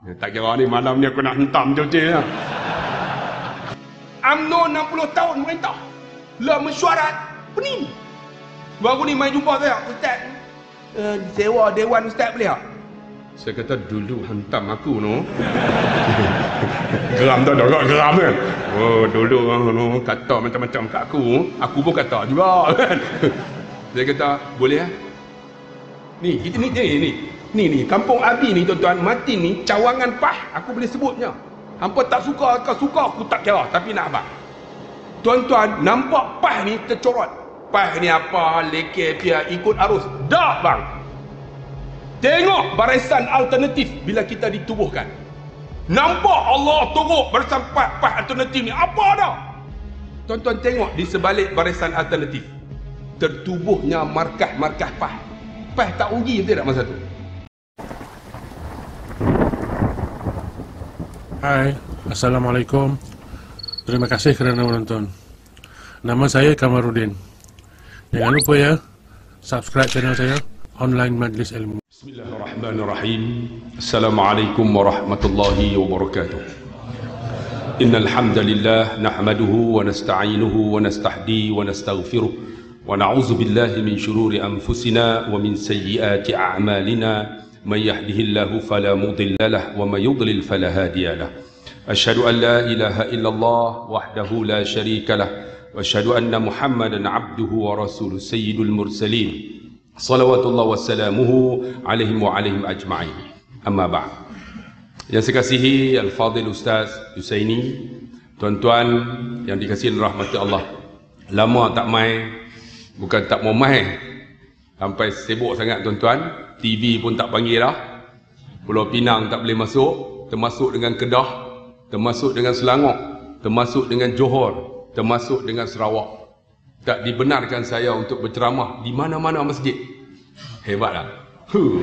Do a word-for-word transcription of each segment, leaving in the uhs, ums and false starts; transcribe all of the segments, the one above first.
Tak kira ni malam ni aku nak hentam je lah. U M N O enam puluh tahun merintah. Lah mesyuarat pening. Baru ni main jumpa saya, Ustaz, uh, sewa Dewan Ustaz boleh tak? Saya kata dulu hantam aku no. Geram tak ada, geram kan? Oh dulu no, kata macam-macam kat aku, aku pun kata juga kan. Saya kata boleh ah. Ni kita ni ni ni. Ni ni kampung Abi ni tuan-tuan, Matin ni cawangan pah, aku boleh sebutnya. Hampa tak suka ke suka aku tak kira, tapi nak abang. Tuan-tuan nampak pah ni tercorot. Pah ni apa, leke pia ikut arus. Dah bang. Tengok barisan alternatif bila kita ditubuhkan. Nampak Allah turut barisan pah alternatif ni. Apa dah? Tuan-tuan tengok di sebalik barisan alternatif. Tertubuhnya markah-markah pah. Pah tak rugi betul tak masa tu? Hai, Assalamualaikum. Terima kasih kerana menonton. Nama saya Kamarudin. Jangan lupa ya, subscribe channel saya, Online Majlis Ilmu. Bismillahirrahmanirrahim. Assalamualaikum warahmatullahi wabarakatuh. Innal hamdalillah nahmaduhu wa nasta'inuhu wa nastahdi wa nastaghfiruh wa na'udzu billahi min shururi anfusina wa min sayyiati a'malina. من يهده الله فلا مضل له ومن يضلل فلا هادي له أشهد أن لا إله إلا الله وحده لا شريك له وأشهد أن محمدا عبده ورسوله سيد المرسلين صلوات الله وسلامه عليهم وعليهم أجمعين أما بعد. Yang saya kasihi Al-Fadhil Ustaz Husaini, tuan-tuan yang dikasihi rahmati Allah, lama tak main, bukan tak mau main, sampai sibuk sangat tuan-tuan. T V pun tak panggil dah. Pulau Pinang tak boleh masuk, termasuk dengan Kedah, termasuk dengan Selangor, termasuk dengan Johor, termasuk dengan Sarawak. Tak dibenarkan saya untuk berceramah di mana-mana masjid. Hebat tak? Huh.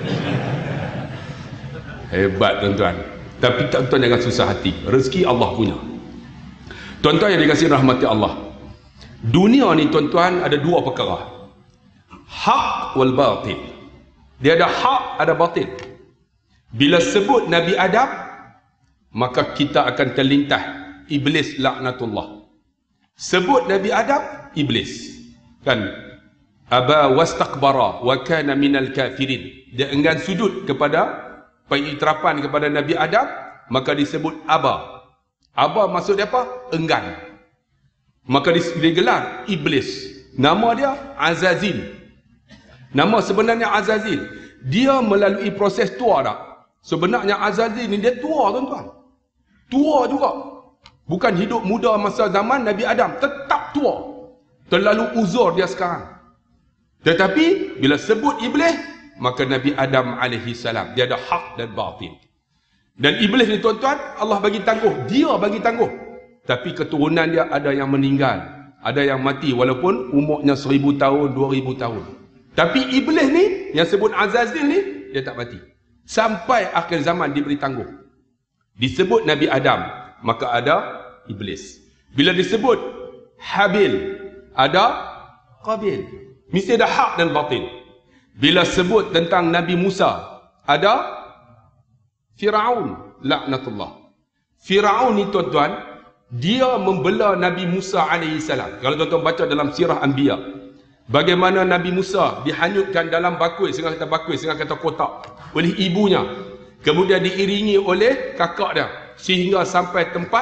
Hebat tuan-tuan. Tapi tuan-tuan jangan susah hati. Rezeki Allah punya. Tuan-tuan yang dikasihi rahmati Allah, dunia ni tuan-tuan ada dua perkara. Hak wal batil. Dia ada hak, ada batil. Bila sebut Nabi Adam, maka kita akan terlintas iblis laknatullah. Sebut Nabi Adam, iblis. Kan? Aba wastakbara wa kana minal kafirin. Dia enggan sujud kepada pengiktirapan kepada Nabi Adam, maka disebut aba. Aba maksud dia apa? Enggan. Maka digelar iblis. Nama dia Azazil. Nama sebenarnya Azazil. Dia melalui proses tua tak? Sebenarnya Azazil ni dia tua tuan-tuan. Tua juga. Bukan hidup muda masa zaman Nabi Adam. Tetap tua. Terlalu uzur dia sekarang. Tetapi bila sebut iblis, maka Nabi Adam alaihi salam, dia ada hak dan batil. Dan iblis ni tuan-tuan, Allah bagi tangguh. Dia bagi tangguh. Tapi keturunan dia ada yang meninggal. Ada yang mati walaupun umurnya seribu tahun, dua ribu tahun. Tapi iblis ni, yang sebut Azazil ni, dia tak mati. Sampai akhir zaman diberi tangguh. Disebut Nabi Adam, maka ada iblis. Bila disebut Habil, ada Qabil. Mesti ada hak dan batil. Bila sebut tentang Nabi Musa, ada Firaun, laknatullah. Firaun ni tuan-tuan, dia membela Nabi Musa alaihi salam. Kalau tuan-tuan baca dalam sirah Anbiya, bagaimana Nabi Musa dihanyutkan dalam bakul, setengah kata bakul, setengah kata kotak, oleh ibunya. Kemudian diiringi oleh kakak dia. Sehingga sampai tempat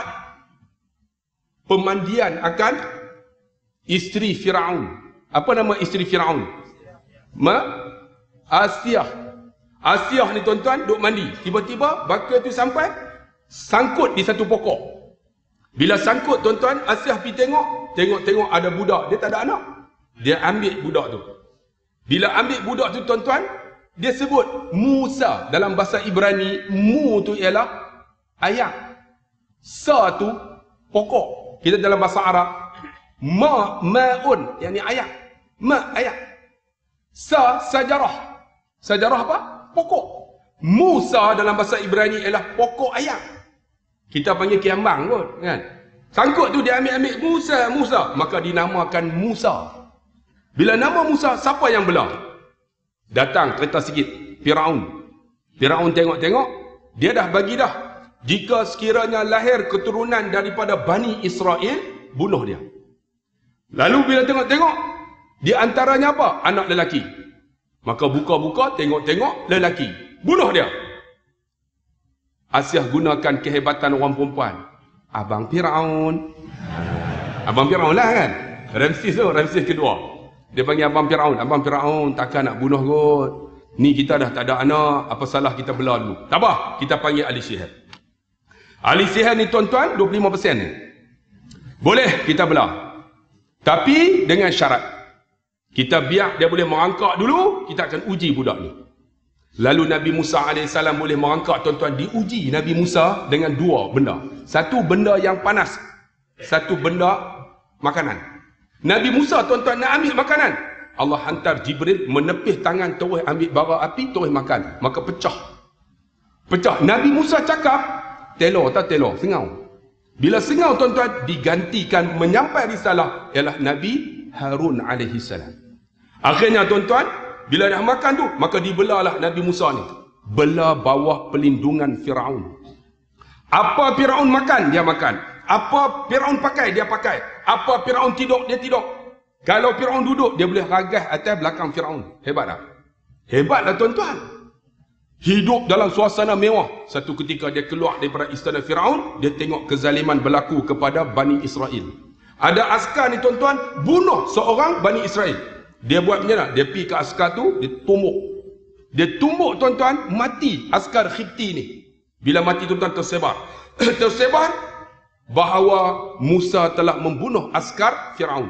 pemandian akan isteri Firaun. Apa nama isteri Firaun? Ma? Asiyah. Asiyah ni tuan-tuan duk mandi. Tiba-tiba bakul tu sampai sangkut di satu pokok. Bila sangkut tuan-tuan, Asiyah pergi tengok. Tengok-tengok ada budak. Dia tak ada anak. Dia ambil budak tu. Bila ambil budak tu tuan-tuan, dia sebut Musa. Dalam bahasa Ibrani, mu tu ialah ayam. Sa tu pokok. Kita dalam bahasa Arab, ma, ma'un, yang ni ayam. Ma, ayam. Sa, sajarah. Sajarah apa? Pokok. Musa dalam bahasa Ibrani ialah pokok ayam. Kita panggil kiambang kot, kan? Sangkut tu dia ambil-ambil Musa, Musa. Maka dinamakan Musa. Bila nama Musa, siapa yang belah? Datang kereta sikit, Firaun. Firaun tengok-tengok, Dia dah bagi dah. Jika sekiranya lahir keturunan daripada Bani Israel, bunuh dia. Lalu bila tengok-tengok, di antaranya apa? Anak lelaki. Maka buka-buka, tengok-tengok, lelaki. Bunuh dia. Asyah gunakan kehebatan orang perempuan. Abang Firaun. Abang Firaun lah kan? Ramses tu, Ramses kedua. Dia panggil Abang Firaun. Abang Firaun takkan nak bunuh kot. Ni kita dah tak ada anak, apa salah kita belah dulu. Tak apa, kita panggil ahli sihir. Ahli sihir ni tuan-tuan, dua puluh lima peratus ni. Boleh kita belah. Tapi dengan syarat. Kita biar dia boleh merangkak dulu, kita akan uji budak ni. Lalu Nabi Musa alaihissalam boleh merangkak, tuan-tuan. Diuji Nabi Musa dengan dua benda. Satu benda yang panas. Satu benda makanan. Nabi Musa, tuan-tuan, nak ambil makanan. Allah hantar Jibril menepih tangan, terus ambil bara api, terus makan. Maka pecah. Pecah. Nabi Musa cakap, telur tak telur, sengau. Bila sengau, tuan-tuan, digantikan menyampai risalah ialah Nabi Harun alaihi salam. Akhirnya, tuan-tuan, bila dah makan tu, maka dibelahlah Nabi Musa ni. Belah bawah pelindungan Firaun. Apa Firaun makan, dia makan. Apa Firaun pakai, dia pakai. Apa Firaun tidur, dia tidur. Kalau Firaun duduk, dia boleh ragas atas belakang Firaun. Hebat tak? Hebatlah, tuan-tuan. Hidup dalam suasana mewah. Satu ketika dia keluar daripada istana Firaun, dia tengok kezaliman berlaku kepada Bani Israel. Ada askar ni, tuan-tuan, bunuh seorang Bani Israel. Dia buat macam mana? Dia pergi ke askar tu, dia tumbuk. Dia tumbuk, tuan-tuan, mati askar Khipti ni. Bila mati, tuan-tuan, tersebar. Tersebar bahawa Musa telah membunuh askar Firaun.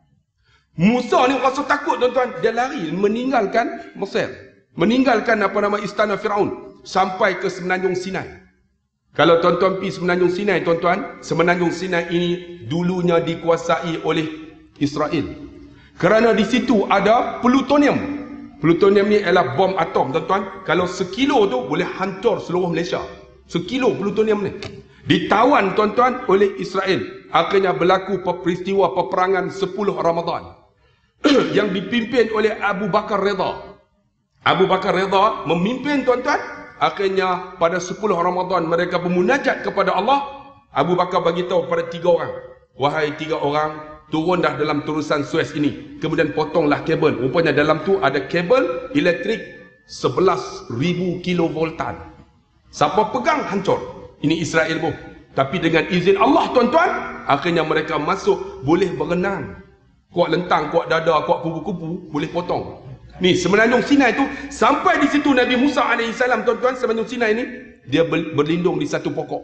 Musa ni rasa takut, tuan-tuan. Dia lari meninggalkan Mesir. Meninggalkan apa nama istana Firaun. Sampai ke Semenanjung Sinai. Kalau tuan-tuan pergi Semenanjung Sinai, tuan-tuan, Semenanjung Sinai ini dulunya dikuasai oleh Israel. Kerana di situ ada plutonium. Plutonium ni ialah bom atom, tuan-tuan. Kalau sekilo tu boleh hancur seluruh Malaysia. Sekilo plutonium ni. Ditawan, tuan-tuan, oleh Israel. Akhirnya berlaku peristiwa peperangan sepuluh Ramadan. Yang dipimpin oleh Abu Bakar Redha. Abu Bakar Redha memimpin, tuan-tuan. Akhirnya pada sepuluh Ramadan mereka bermunajat kepada Allah. Abu Bakar bagi tahu pada tiga orang. Wahai tiga orang, turun dah dalam terusan Suez ini. Kemudian potonglah kabel. Rupanya dalam tu ada kabel elektrik sebelas ribu kilovoltan. Siapa pegang, hancur. Ini Israel pun. Tapi dengan izin Allah, tuan-tuan, akhirnya mereka masuk, boleh berenang. Kuat lentang, kuat dada, kuat kupu-kupu, boleh potong. Ni Semenanjung Sinai tu, sampai di situ Nabi Musa alaihissalam, tuan-tuan, Semenanjung Sinai ni, dia berlindung di satu pokok.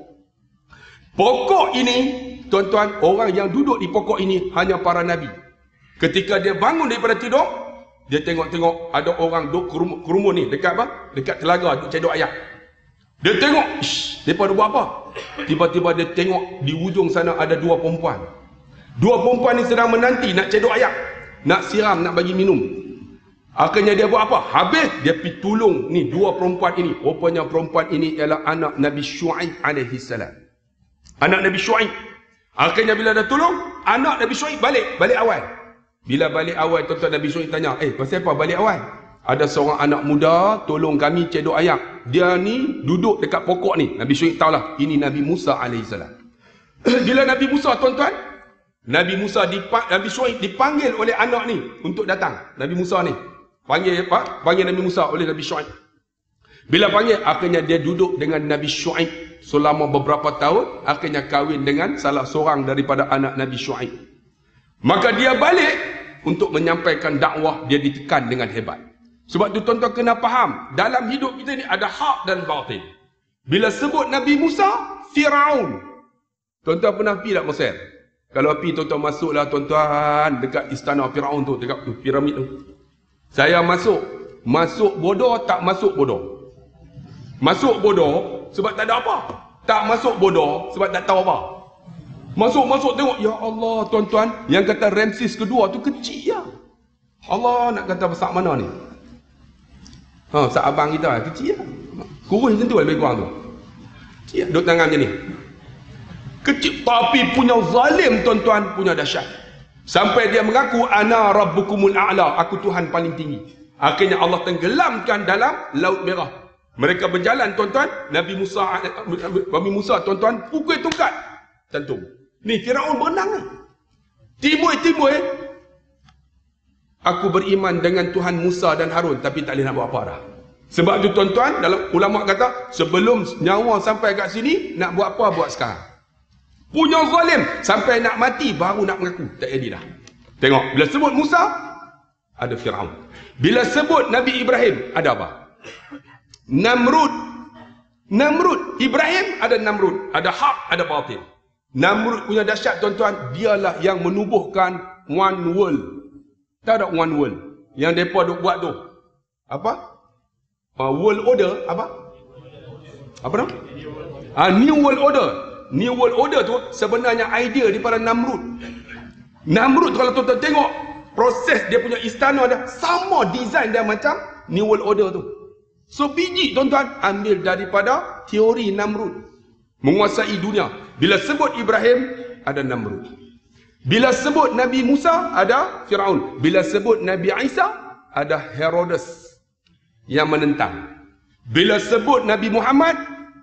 Pokok ini, tuan-tuan, orang yang duduk di pokok ini hanya para Nabi. Ketika dia bangun daripada tidur, dia tengok-tengok ada orang duduk kerumun, kerumun ni, dekat apa? Dekat telaga, duduk cedok ayak. Dia tengok, ish, mereka buat apa? Tiba-tiba dia tengok di ujung sana ada dua perempuan. Dua perempuan ni sedang menanti nak cedok ayak, nak siram, nak bagi minum. Akhirnya dia buat apa? Habis dia pergi tolong ni dua perempuan ini. Rupanya perempuan ini ialah anak Nabi Syuaib alaihi salam. Anak Nabi Syuaib. Akhirnya bila dah tolong, anak Nabi Syuaib balik, balik awal. Bila balik awal, tuan-tuan, Nabi Syuaib tanya, "Eh, pasal apa balik awal?" Ada seorang anak muda tolong kami cedok ayak. Dia ni duduk dekat pokok ni. Nabi Syuaib tahulah, ini Nabi Musa alaihi salam. Bila Nabi Musa, tuan-tuan, Nabi Musa dipang, Nabi Syuaib dipanggil oleh anak ni untuk datang. Nabi Musa ni panggil apa? Panggil Nabi Musa oleh Nabi Syuaib. Bila panggil, akhirnya dia duduk dengan Nabi Syuaib selama beberapa tahun. Akhirnya kahwin dengan salah seorang daripada anak Nabi Syuaib. Maka dia balik untuk menyampaikan dakwah. Dia ditekan dengan hebat. Sebab tu tuan-tuan kena faham, dalam hidup kita ni ada hak dan batil. Bila sebut Nabi Musa, Firaun. Tuan-tuan pernah pergi tak Mesir? Kalau pergi, tuan-tuan masuklah, tuan-tuan, dekat istana Firaun tu, dekat tu, piramid tu. Saya masuk, masuk bodoh, tak masuk bodoh. Masuk bodoh sebab tak ada apa. Tak masuk bodoh sebab tak tahu apa. Masuk-masuk tengok, ya Allah, tuan-tuan, yang kata Ramses kedua tu kecil ya. Allah nak kata besar mana ni? Ha, sak abang kita kecil lah. Kurus macam tu lebih kurang tu. Kecil, duduk tangan macam ni. Kecil, tapi punya zalim, tuan-tuan, punya dahsyat. Sampai dia mengaku, ana rabbukumul a'la, aku Tuhan paling tinggi. Akhirnya Allah tenggelamkan dalam Laut Merah. Mereka berjalan tuan-tuan, Nabi Musa Nabi Musa tuan-tuan pukul tongkat cantum. Ni Firaun berenang ni. Timur-timur aku beriman dengan Tuhan Musa dan Harun tapi tak boleh nak buat apa dah. Sebab tu tuan-tuan, dalam ulama kata sebelum nyawa sampai kat sini nak buat apa buat sekarang. Punya zalim sampai nak mati baru nak mengaku. Tak jadi dah. Tengok, bila sebut Musa ada Firaun. Bila sebut Nabi Ibrahim ada apa? Namrud. Namrud. Ibrahim ada Namrud. Ada hak, ada batil. Namrud punya dahsyat tuan-tuan, dialah yang menubuhkan one world. Tak ada one world. Yang mereka duk buat tu. Apa? Uh, world order. Apa? Apa nama? Uh, new world order. New world order tu sebenarnya idea daripada Namrud. Namrud kalau tuan-tuan tengok proses dia punya istana dia sama design dia macam new world order tu. So biji tuan-tuan ambil daripada teori Namrud menguasai dunia. Bila sebut Ibrahim ada Namrud. Bila sebut Nabi Musa ada Firaun. Bila sebut Nabi Isa ada Herodes yang menentang. Bila sebut Nabi Muhammad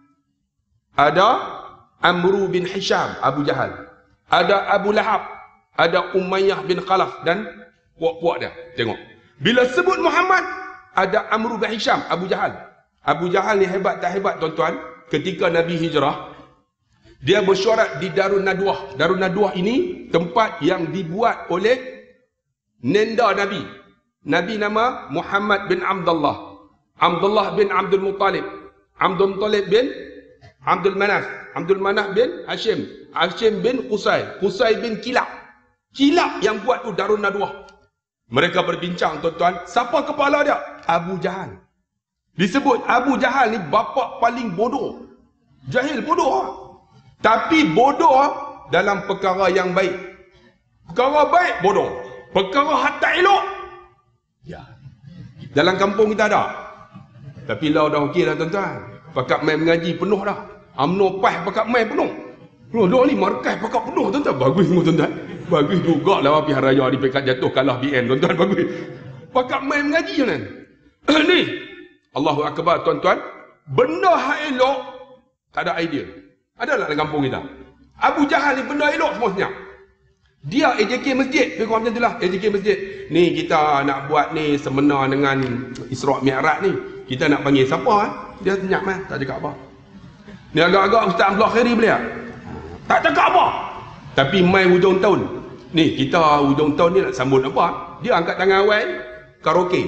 ada Amru bin Hisham, Abu Jahal. Ada Abu Lahab, ada Umayyah bin Khalaf dan puak-puak dia. Tengok. Bila sebut Muhammad ada Amru bin Hisham, Abu Jahal. Abu Jahal ni hebat tak hebat tuan-tuan? Ketika Nabi hijrah, dia bersyarat di Darun Nadwah. Darun Nadwah ini tempat yang dibuat oleh nenda Nabi. Nabi nama Muhammad bin Abdullah. Abdullah bin Abdul Muttalib. Abdul Muttalib bin Abdul Manaf. Abdul Manaf bin Hashim. Hashim bin Qusay. Qusay bin Kilab. Kilab yang buat tu Darun Nadwah. Mereka berbincang tuan-tuan. Siapa kepala dia? Abu Jahal. Disebut Abu Jahal ni bapa paling bodoh. Jahil bodoh. Tapi bodoh dalam perkara yang baik. Perkara baik bodoh. Perkara hatta elok. Ya. Dalam kampung kita ada. Tapi lah dah okey dah tuan-tuan. Pakat main mengaji penuh dah. UMNO P A S pakat main penuh. Loh, loh ni markas pakat penuh tuan-tuan. Bagus semua tuan-tuan. Bagus juga lah pihak raya di pekat jatuh kalah B N tuan-tuan. Bagus. Pakat main mengaji kan. Ni. Allahu Akbar tuan-tuan. Benda hak elok tak ada idea. Adalah dalam kampung kita. Abu Jahal ni benda elok semua senyap. Dia A J K masjid. Dia kata macam itulah. A J K masjid. Ni kita nak buat ni seminar dengan Isra' Mi'raj ni. Kita nak panggil siapa eh? Dia senyap mah, tak cakap apa. Ni agak-agak Ustaz Abdullah Khairi boleh tak? Tak cakap apa. Tapi mai hujung tahun. Ni kita hujung tahun ni nak sambut apa? Dia angkat tangan awal karaoke.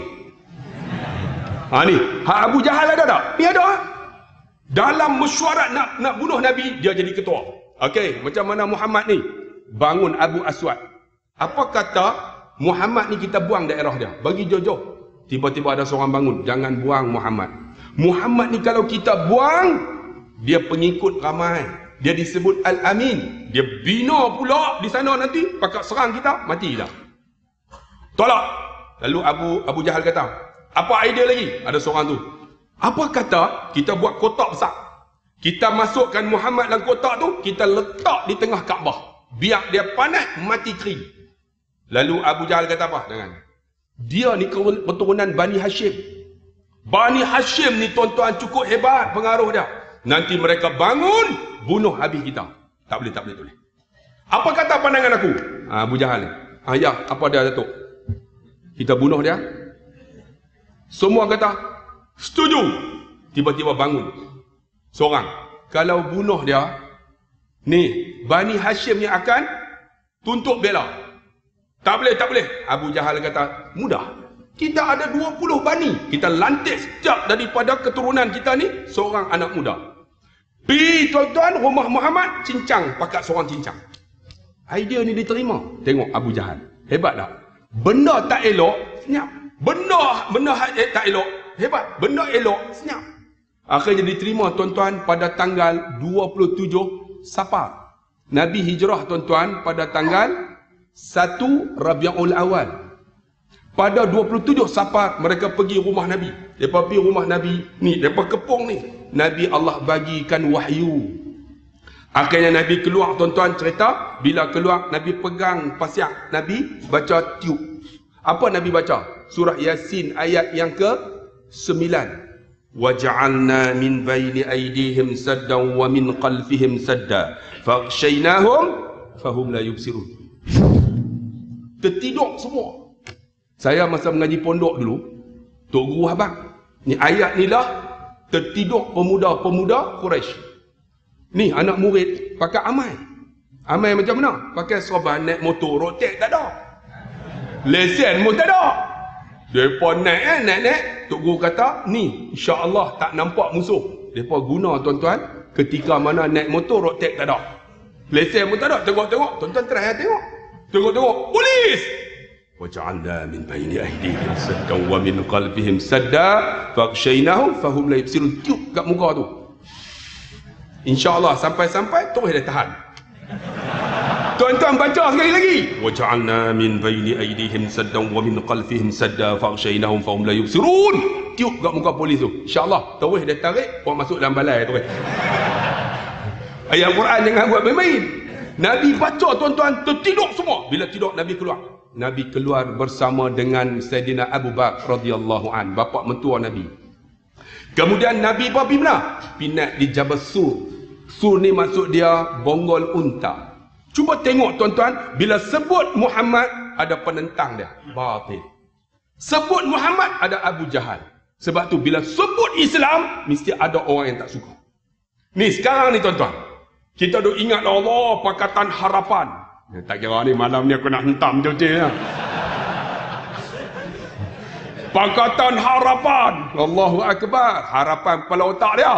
Ha ni, hak Abu Jahal ada tak? Ni ada. Dalam mesyuarat nak nak bunuh Nabi, dia jadi ketua. Okey, macam mana Muhammad ni bangun Abu Aswad. Apa kata Muhammad ni kita buang daerah dia, bagi jauh-jauh. Tiba-tiba ada seorang bangun, jangan buang Muhammad. Muhammad ni kalau kita buang, dia pengikut ramai. Dia disebut Al-Amin. Dia bina pula di sana nanti, pakat serang kita, mati dah. Tolak. Lalu Abu Abu Jahal kata, apa idea lagi? Ada seorang tu. Apa kata kita buat kotak besar. Kita masukkan Muhammad dalam kotak tu, kita letak di tengah Kaabah. Biar dia panas, mati kering. Lalu Abu Jahal kata apa? Jangan. Dia ni keturunan Bani Hashim. Bani Hashim ni tuan-tuan cukup hebat pengaruh dia. Nanti mereka bangun, bunuh habis kita. Tak boleh, tak boleh, tak boleh. Apa kata pandangan aku? Ha, Abu Jahal ni. Ha, ya, apa dia Datuk? Kita bunuh dia. Semua kata, setuju. Tiba-tiba bangun. Seorang. Kalau bunuh dia, ni, Bani Hashim ni akan tuntut bela. Tak boleh, tak boleh. Abu Jahal kata, mudah. Kita ada dua puluh bani. Kita lantik setiap daripada keturunan kita ni, seorang anak muda. Pergi tuan-tuan, rumah Muhammad, cincang, pakat seorang cincang. Idea ni diterima. Tengok Abu Jahal. Hebat tak? Benda tak elok, senyap. Benda, benda tak elok, hebat. Benda elok, senyap. Akhirnya diterima tuan-tuan pada tanggal dua puluh tujuh Safar. Nabi hijrah tuan-tuan pada tanggal satu Rabiul Awal. Pada dua puluh tujuh Safar mereka pergi rumah Nabi. Depa pergi rumah Nabi ni, depa kepung ni. Nabi Allah bagikan wahyu. Akhirnya Nabi keluar tuan-tuan, cerita bila keluar Nabi pegang pasiak, Nabi baca tiup. Apa Nabi baca? Surah Yasin ayat yang ke sembilan. waja'alna min baini aydihim saddan wa min khalfihim sadda faghshaynahum fahum la yubsirun. Tertidur semua. Saya masa mengaji pondok dulu, Tok Guru abang, ni ayat ni lah tertidur pemuda-pemuda Quraisy. Ni anak murid pakai amai. Amai macam mana? Pakai serban, naik motor, rotek tak ada. Lesen pun tak ada. Mereka naik eh, naik-naik. Tok Guru kata, ni insya-Allah tak nampak musuh. Mereka guna tuan-tuan, ketika mana naik motor, rotek tak ada. Lesen pun tak ada. Tengok-tengok. Tuan-tuan try tengok. Tengok-tengok. Polis! Waja'alna min baini aydihim saddan wa min khalfihim sadda faghshaynahum fahum la yubsirun. Tiup kat muka tu. Insya-Allah sampai-sampai terus dia tahan. Tuan-tuan baca sekali lagi. Waja'alna min baini aydihim saddan wa min khalfihim sadda faghshaynahum fahum la yubsirun. Tiup kat muka polis tu. Insya-Allah terus dia tarik, orang masuk dalam balai terus. Ayat Quran jangan buat main-main. Nabi baca tuan-tuan, tertidur semua. Bila tidur Nabi keluar. Nabi keluar bersama dengan Sayyidina Abu Bakar radhiyallahu an, bapa mentua Nabi. Kemudian Nabi pergi mana? Pinat di Jabal Sur. Sur ni maksud dia bonggol unta. Cuba tengok tuan-tuan, bila sebut Muhammad ada penentang dia, batil. Sebut Muhammad ada Abu Jahal. Sebab tu bila sebut Islam mesti ada orang yang tak suka. Ni sekarang ni tuan-tuan, kita duk ingat Allah Pakatan Harapan. Ya, tak kira ni malam ni aku nak hentam cuci ya. Pakatan Harapan. Allahu Akbar. Harapan kepala otak dia.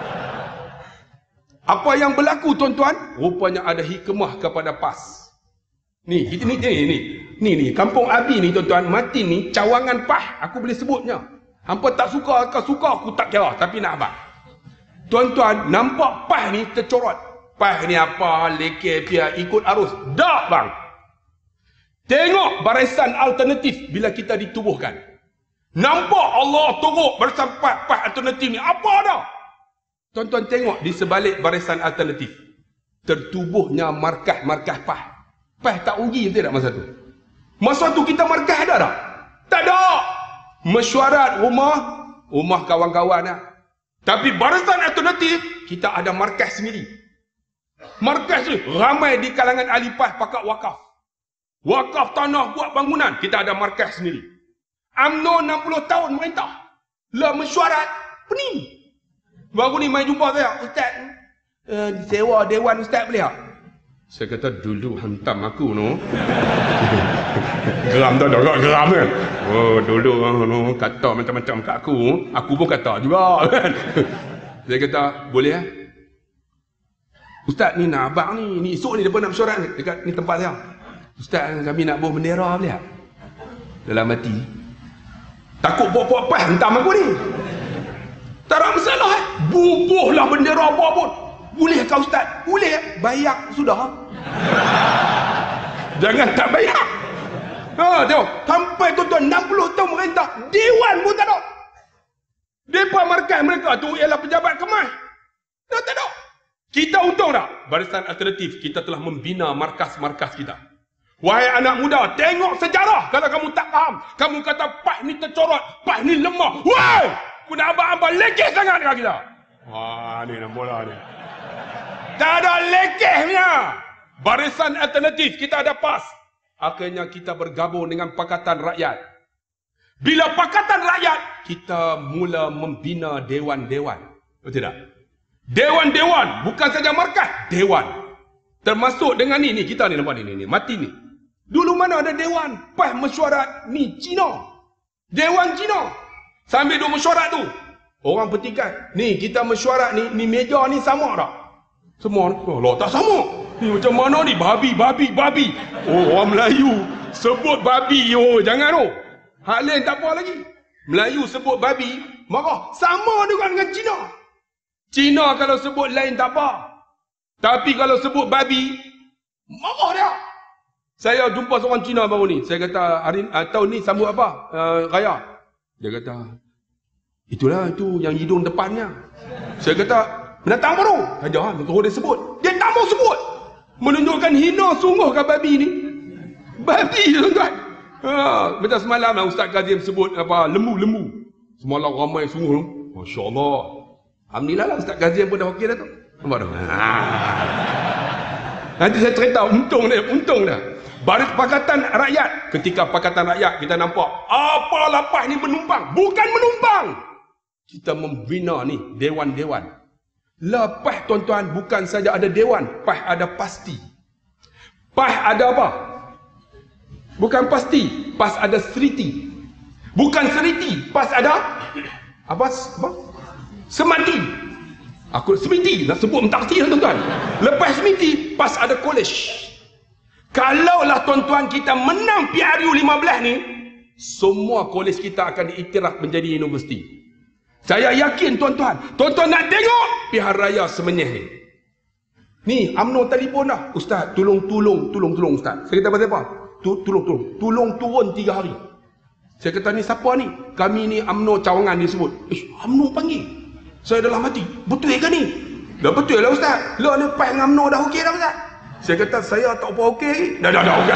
Apa yang berlaku tuan-tuan? Rupanya ada hikmah kepada P A S. Ni, kita ni, ni, ni. Ni, ni. Kampung Abi ni tuan-tuan. Mati ni, cawangan P A S. Aku boleh sebutnya. Hampa tak suka, aku suka, aku tak kira. Tapi nak abang. Tuan-tuan, nampak P A S ni tercorot. P A S ni apa? Leke pia ikut arus. Tak bang. Tengok barisan alternatif bila kita ditubuhkan. Nampak Allah turut barisan P A S, P A S alternatif ni. Apa dah? Tuan-tuan tengok di sebalik barisan alternatif. Tertubuhnya markah-markah P A S. P A S tak rugi tidak masa tu? Masa tu kita markah ada tak? Tak ada. Mesyuarat rumah, rumah kawan-kawan lah. Tapi barisan alternatif, kita ada markah sendiri. Markas ni ramai di kalangan ahli P A S pakat wakaf. Wakaf tanah buat bangunan, kita ada markas sendiri. UMNO enam puluh tahun merintah. Lah mesyuarat, pening. Baru ni main jumpa saya, Ustaz, uh, sewa dewan Ustaz boleh tak? Saya kata dulu hantam aku no. Geram tak ada, geram kan. Oh dulu no, kata macam-macam kat aku, aku pun kata juga kan. Saya kata boleh ah? Ustaz ni nak abang ni, ni esok ni depan nak mesyuarat dekat ni tempat saya. Ustaz kami nak bawa bendera boleh tak? Dalam hati takut buat-buat P A S hentam aku ni. Tak ada masalah eh. Bubuhlah bendera apa pun. Boleh kau Ustaz? Boleh. Bayar sudah. Jangan tak bayar. Ha, tengok. Sampai tuan-tuan enam puluh tahun merintah. Dewan pun tak ada. Depan markas mereka tu ialah pejabat kemas. Tak, tak ada. Kita untung tak? Barisan alternatif, kita telah membina markas-markas kita. Wahai anak muda, tengok sejarah. Kalau kamu tak faham, kamu kata P A S ni tercorot, P A S ni lemah. Wahai! Kuna abang-abang lekeh sangat dengan kita. Wah, ni nak bola ni. Tak ada lekehnya. Barisan alternatif, kita ada P A S. Akhirnya kita bergabung dengan Pakatan Rakyat. Bila Pakatan Rakyat, kita mula membina dewan-dewan. Betul tak? Dewan-dewan, bukan saja markas, dewan. Termasuk dengan ni, ni kita ni nampak ni, ni, ni mati ni. Dulu mana ada dewan? P A S mesyuarat ni Cina. Dewan Cina. Sambil duk mesyuarat tu, orang petikan, ni kita mesyuarat ni, ni meja ni sama tak? Semua, oh lah tak sama. Ni macam mana ni? Babi, babi, babi. Oh orang Melayu sebut babi, oh jangan oh. Hak lain tak apa lagi. Melayu sebut babi, marah. Sama juga dengan Cina. Cina kalau sebut lain tak apa. Tapi kalau sebut babi, marah dia. Saya jumpa seorang Cina baru ni. Saya kata, hari, uh, tahun ni sambut apa? Uh, raya. Dia kata, itulah itu yang hidung depannya. Saya kata, binatang baru. Ajar, terus dia sebut. Dia tak mau sebut. Menunjukkan hina sungguh ke babi ni. Babi tuan-tuan. Ha, macam semalam lah Ustaz Kazim sebut apa lembu-lembu. Semalam ramai sungguh. Masya Allah. Alhamdulillah lah Ustaz Ghazi pun dah okey dah tu. Nampak tak? Ha. Nanti saya cerita, untung dia, untung dia. Baris Pakatan Rakyat. Ketika Pakatan Rakyat, kita nampak, apa lapas ni menumpang? Bukan menumpang. Kita membina ni, dewan-dewan. Lepas tuan-tuan, bukan saja ada dewan, PAS ada pasti. PAS ada apa? Bukan pasti, PAS ada seriti. Bukan seriti, PAS ada apa? Apa? Semati. Aku semiti, nak sebut mentakti tuan-tuan. Lepas semiti, PAS ada college. Kalaulah tuan-tuan kita menang P R U lima belas ni, semua college kita akan diiktiraf menjadi universiti. Saya yakin tuan-tuan, tuan-tuan nak tengok pihak raya Semenyih ni. Ni U M N O telefon dah. Ustaz, tolong tolong tolong tolong Ustaz. Saya kata pasal apa? Tolong tolong. Tolong turun tiga hari. Saya kata ni siapa ni? Kami ni U M N O Cawangan disebut. Eh, U M N O panggil. Saya dalam hati, betul ke ni? Dah betul lah Ustaz. Lah ni PAS dengan U M N O dah okey dah Ustaz. Saya kata saya tak apa okey lagi. Dah dah dah okey.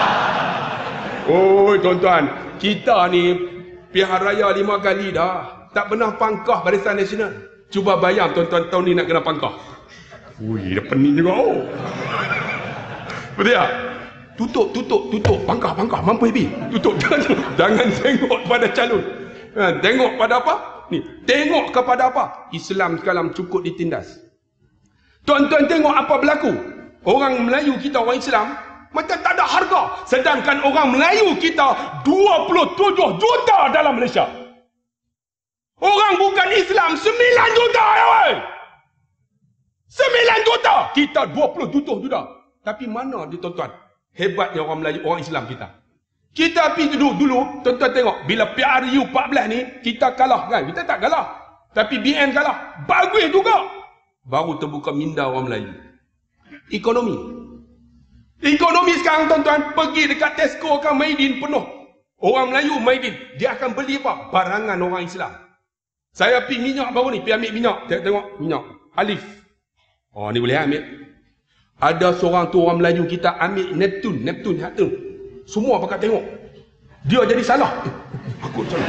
Oi tuan-tuan, kita ni pihak raya lima kali dah. Tak pernah pangkah Barisan Nasional. Cuba bayang tuan-tuan tahun ni nak kena pangkah. Ui, dah pening juga. Oh. Betul tak? Tutup, tutup, tutup. Pangkah, pangkah. Mampu habis. Tutup. Jangan, jangan tengok pada calon. Ha, tengok pada apa? Ni, tengok kepada apa? Islam sekarang cukup ditindas. Tuan-tuan tengok apa berlaku. Orang Melayu kita, orang Islam, macam tak ada harga. Sedangkan orang Melayu kita dua puluh tujuh juta dalam Malaysia. Orang bukan Islam sembilan juta ya weh. sembilan juta. Kita dua puluh tujuh juta. Tapi mana dia tuan-tuan? Hebatnya orang Melayu, orang Islam kita. Kita pergi dulu, dulu tuan-tuan tengok. Bila P R U empat belas ni, kita kalah kan? Kita tak kalah. Tapi B N kalah. Bagus juga. Baru terbuka minda orang Melayu. Ekonomi. Ekonomi sekarang tuan-tuan, pergi dekat Tesco kan Maidin penuh. Orang Melayu Maidin, dia akan beli apa? Barangan orang Islam. Saya pergi minyak baru ni, pergi ambil minyak. Tengok, tengok minyak. Alif. Oh, ni boleh ambil. Ada seorang tu orang Melayu kita ambil Neptune. Neptune, hak tu. Semua pakai tengok. Dia jadi salah. Eh, aku salah.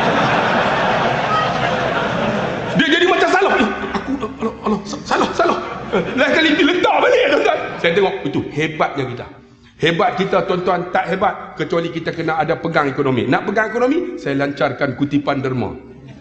Dia jadi macam salah. Eh, aku, alah, alah, salah, salah. Lain kali pergi letak balik, tuan-tuan. Saya tengok, itu hebatnya kita. Hebat kita, tuan-tuan, tak hebat. Kecuali kita kena ada pegang ekonomi. Nak pegang ekonomi, saya lancarkan kutipan derma.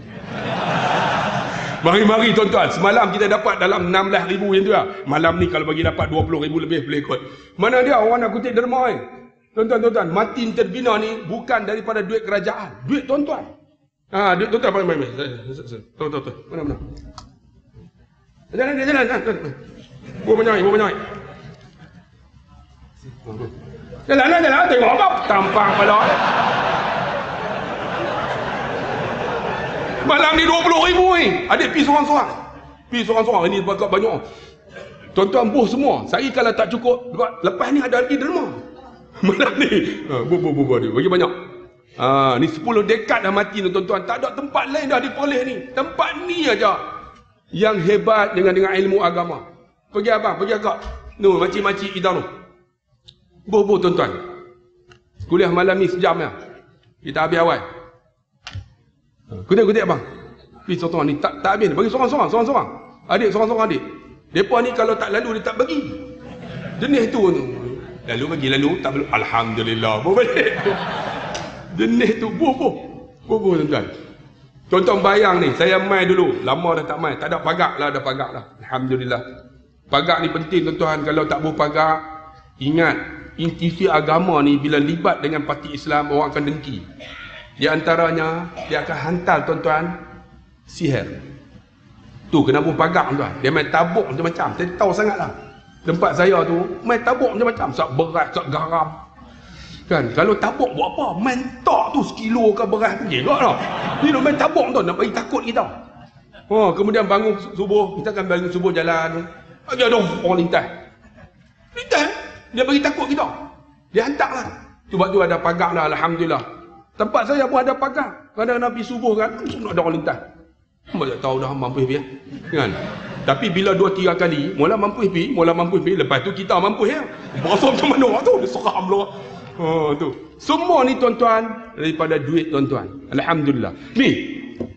Mari-mari tuan-tuan, semalam kita dapat dalam enam belas ribu yang tu lah. Malam ni kalau bagi dapat dua puluh ribu lebih boleh ikut. Mana dia orang nak kutip derma ni? Tuan-tuan, tuan-tuan, mati terbina ni bukan daripada duit kerajaan. Duit tuan-tuan. Ha, duit tuan-tuan, mari, mari. Tuan, tuan, tuan. Mana, mana? Jalan, jalan, jalan. jalan. Buat banyak, buat banyak. Jalan, jalan, jalan. Tengok apa? Tampang pada. Malam ni dua puluh ribu ni. Adik pergi seorang-seorang. Pergi seorang-seorang. Ini agak banyak. Tuan-tuan buh semua. Saya kalau tak cukup. Lepas ni ada lagi derma. Malam ni. Ha, buh, buh, buh, buh. Bagi banyak. Ha, ni sepuluh dekad dah mati tuan-tuan. Tak ada tempat lain dah di Perlis ni. Tempat ni aja yang hebat dengan dengan ilmu agama. Pergi abang. Pergi agak. No, makcik-makcik kita tu. Buh, buh tuan-tuan. Kuliah malam ni sejam ya. Kita habis awal. Kutip-kutip abang. Pergi seorang-seorang ni. Tak, tak habis. Bagi seorang-seorang. Seorang-seorang. Adik, seorang-seorang adik. Mereka ni kalau tak lalu, dia tak bagi. Jenis tu. Lalu bagi, lalu. Tak perlu. Alhamdulillah. Buh balik. Jenis tu. Buh, buh. Buh, buh tuan-tuan. Tuan-tuan bayang ni. Saya mai dulu. Lama dah tak mai. Tak ada pagak lah. Ada pagak lah. Alhamdulillah. Pagak ni penting tuan-tuan. Kalau tak buh pagak, ingat. Institusi agama ni bila libat dengan parti Islam, orang akan dengki. Di antaranya, dia akan hantar tuan-tuan sihir. Tu kena buh pagak tuan-tuan. Dia main tabuk macam-macam. Saya tahu sangatlah. Tempat saya tu main tabuk macam-macam. Sak beras, sak garam. Kan, kalau tabuk buat apa? Main tak tu sekilo ke beras pun gelak lah. Ni nak main tabuk tuan, nak bagi takut kita. Oh, kemudian bangun subuh, kita akan bangun subuh jalan. Dia ada orang lintas. Lintas, dia bagi takut kita. Dia hantar lah. Sebab tu ada pagak lah, alhamdulillah. Tempat saya pun ada pagar. Kadang-kadang pergi subuh kan, semua ada orang lintas. Hamba tak tahu dah mampu pergi kan. Tapi bila dua tiga kali, mula mampu pergi, mula mampu pergi, lepas tu kita mampu ya. Berasa macam mana tu? Dia seram lah. Oh tu. Semua ni tuan-tuan daripada duit tuan-tuan. Alhamdulillah. Ni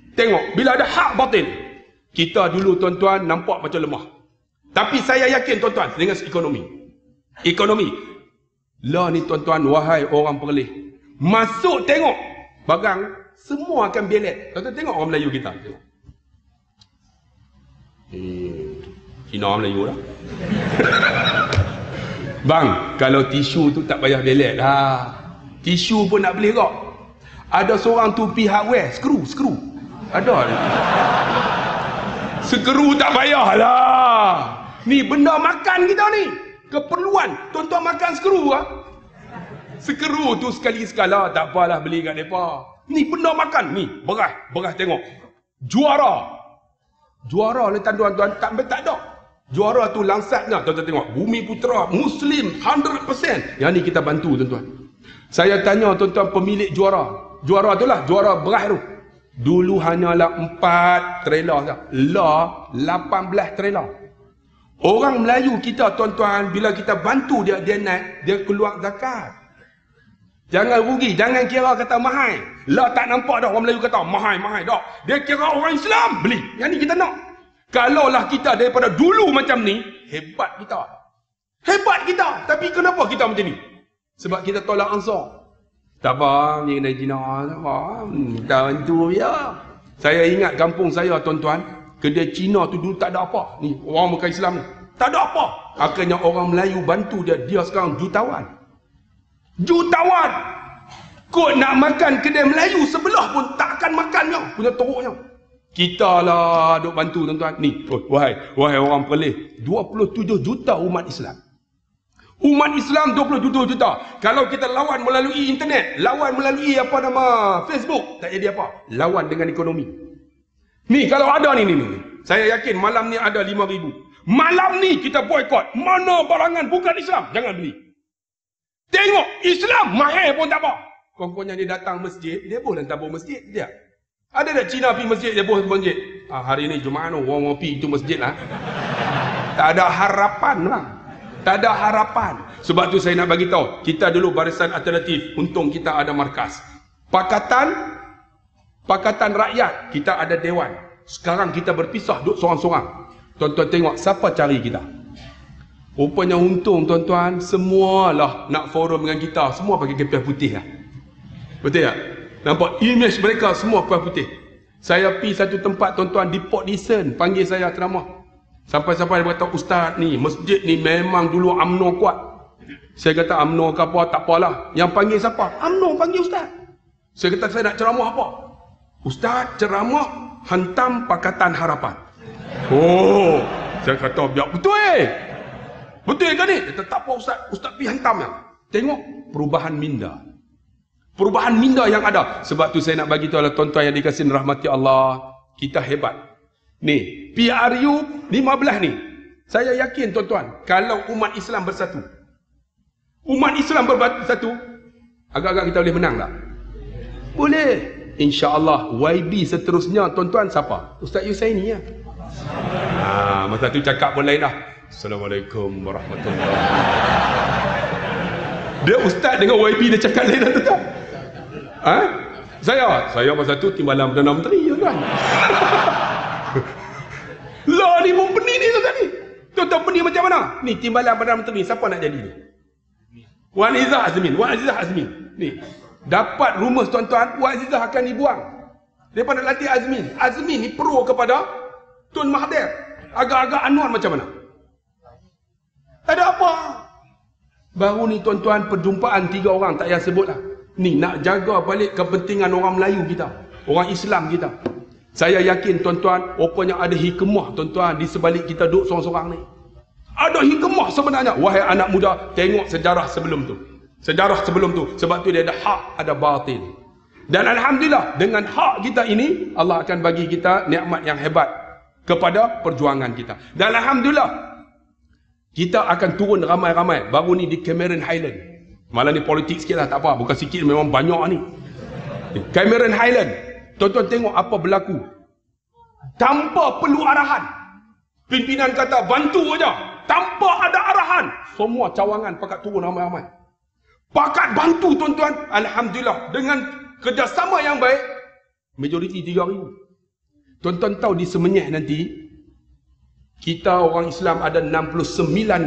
Tengok, bila ada hak batil, kita dulu tuan-tuan nampak macam lemah. Tapi saya yakin tuan-tuan, dengan ekonomi. Ekonomi. Lah ni tuan-tuan, wahai orang Perlis. Masuk tengok barang, semua akan belet. Tuan-tuan tengok orang Melayu kita. Tengok. Eh, Cina Melayu lah. Bang, kalau tisu tu tak payah belet lah. Tisu pun nak beli kok. Ada seorang tu pi hardware, skru, skru. Ada. Skru tak payah lah. Ni benda makan kita ni. Keperluan. Tuan-tuan makan skru lah. Skru tu sekali sekala tak apalah beli kat mereka. Ni benda makan. Ni beras. Beras tengok. Juara. Juara ni tuan-tuan tak tak ada. Juara tu langsatnya. Tuan-tuan tengok. Bumi Putera. Muslim. seratus peratus. Yang ni kita bantu tuan-tuan. Saya tanya tuan-tuan pemilik juara. Juara tu lah. Juara beras tu. Dulu hanyalah empat trailer saja. Lah lapan belas trailer. Orang Melayu kita tuan-tuan, bila kita bantu dia, dia naik, dia keluar zakat. Jangan rugi, jangan kira kata mahal. Lah tak nampak dah orang Melayu kata mahal, mahal dah. Dia kira orang Islam beli. Yang ni kita nak. Kalaulah kita daripada dulu macam ni, hebat kita. Hebat kita. Tapi kenapa kita macam ni? Sebab kita tolak Ansar. Tak apa, ni kena Cina, tak apa. Kita bantu ya. Saya ingat kampung saya tuan-tuan, kedai Cina tu dulu tak ada apa. Ni orang bukan Islam ni. Tak ada apa. Akhirnya orang Melayu bantu dia. Dia sekarang jutawan. Jutawan. Kau nak makan kedai Melayu sebelah pun takkan makannya. Punya teruknya. Kita lah duk bantu tuan-tuan. Ni, oh, wahai, wahai orang Perlis. dua puluh tujuh juta umat Islam. Umat Islam dua puluh tujuh juta. Kalau kita lawan melalui internet, lawan melalui apa nama Facebook, tak jadi apa. Lawan dengan ekonomi. Ni kalau ada ni ni ni. Saya yakin malam ni ada lima ribu. Malam ni kita boykot. Mana barangan bukan Islam, jangan beli. Tengok Islam mahal pun tak apa. Kongkonya dia datang masjid, dia boleh tabur masjid dia. Ada tak Cina pergi masjid, dia boleh masjid. Ah, hari ni Jumaat orang pergi itu masjid lah. Tak ada harapan lah. Tak ada harapan. Sebab tu saya nak bagi tahu, kita dulu Barisan Alternatif, untung kita ada markas. Pakatan Pakatan Rakyat, kita ada dewan. Sekarang kita berpisah, duduk seorang-seorang. Tuan-tuan tengok siapa cari kita. Rupanya untung tuan-tuan, semualah nak forum dengan kita, semua pakai kepiah putih lah. Betul tak? Nampak image mereka semua kepiah putih. Saya pergi satu tempat tuan-tuan di Port Dickson, panggil saya ceramah. Sampai-sampai dia kata, Ustaz ni, masjid ni memang dulu U M N O kuat. Saya kata, U M N O ke apa, tak apalah. Yang panggil siapa? U M N O panggil Ustaz. Saya kata, saya nak ceramah apa? Ustaz, ceramah hantam Pakatan Harapan. Oh, saya kata, biar betul eh. Betul kan ni? Dia kata, tak apa Ustaz, Ustaz pergi hantam ya. Tengok, perubahan minda. Perubahan minda yang ada. Sebab tu saya nak bagi tahu lah tuan-tuan yang dikasihi rahmati Allah. Kita hebat. Ni, P R U lima belas ni. Saya yakin tuan-tuan, kalau umat Islam bersatu. Umat Islam bersatu, agak-agak kita boleh menang tak? Boleh. InsyaAllah Y B seterusnya tuan-tuan siapa? Ustaz Yusaini ya. Ha, masa tu cakap pun lain dah. Assalamualaikum warahmatullahi wabarakatuh. Dia ustaz dengan Y B dia cakap lain dah tuan-tuan. Ha? Saya, saya masa tu timbalan Perdana Menteri tuan. Lah ni pun benih ni tuan-tuan ni. Tuan-tuan benih macam mana? Ni timbalan Perdana Menteri, siapa nak jadi ni? Wan Izzah Azmin, Wan Izzah Azmin. Ni, dapat rumus tuan-tuan, Wan Izzah akan dibuang. Mereka nak latih Azmin. Azmin ni pro kepada Tun Mahathir. Agak-agak Anwar macam mana? Tak ada apa. Baru ni tuan-tuan perjumpaan tiga orang, tak payah sebut lah. Ni nak jaga balik kepentingan orang Melayu kita, orang Islam kita. Saya yakin tuan-tuan, rupanya ada hikmah tuan-tuan di sebalik kita duduk seorang-seorang ni. Ada hikmah sebenarnya. Wahai anak muda, tengok sejarah sebelum tu. Sejarah sebelum tu. Sebab tu dia ada hak, ada batil. Dan Alhamdulillah, dengan hak kita ini, Allah akan bagi kita nikmat yang hebat kepada perjuangan kita. Dan Alhamdulillah, kita akan turun ramai-ramai. Baru ni di Cameron Highland. Malah ni politik sikit lah, tak apa. Bukan sikit, memang banyak ni. Cameron Highland. Tuan-tuan tengok apa berlaku. Tanpa perlu arahan. Pimpinan kata bantu aja. Tanpa ada arahan. Semua cawangan pakat turun ramai-ramai. Pakat bantu tuan-tuan. Alhamdulillah. Dengan kerjasama yang baik. Majoriti tiga ribu. Tuan-tuan tahu di Semenyih nanti, kita orang Islam ada enam puluh sembilan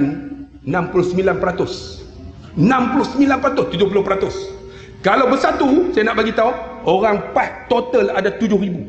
peratus. enam puluh sembilan peratus, tujuh puluh peratus. Kalau bersatu, saya nak bagi tahu, orang P A S total ada tujuh ribu.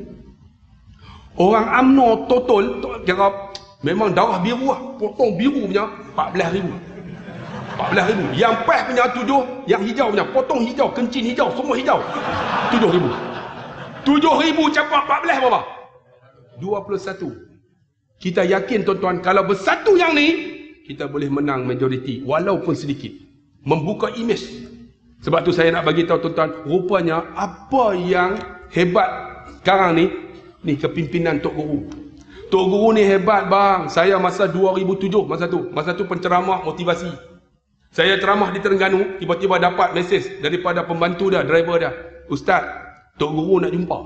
Orang U M N O total, kira memang darah biru lah, potong biru punya empat belas ribu. empat belas ribu. Yang P A S punya tujuh, yang hijau punya, potong hijau, kencing hijau, semua hijau. tujuh ribu. tujuh ribu campur empat belas berapa? dua puluh satu. Kita yakin tuan-tuan, kalau bersatu yang ni, kita boleh menang majoriti, walaupun sedikit. Membuka imej. Sebab tu saya nak bagi tahu tuan-tuan, rupanya apa yang hebat sekarang ni, ni kepimpinan Tok Guru. Tok Guru ni hebat bang. Saya masa dua ribu tujuh, masa tu, masa tu penceramah motivasi. Saya ceramah di Terengganu, tiba-tiba dapat mesej daripada pembantu dia, driver dia. Ustaz, Tok Guru nak jumpa.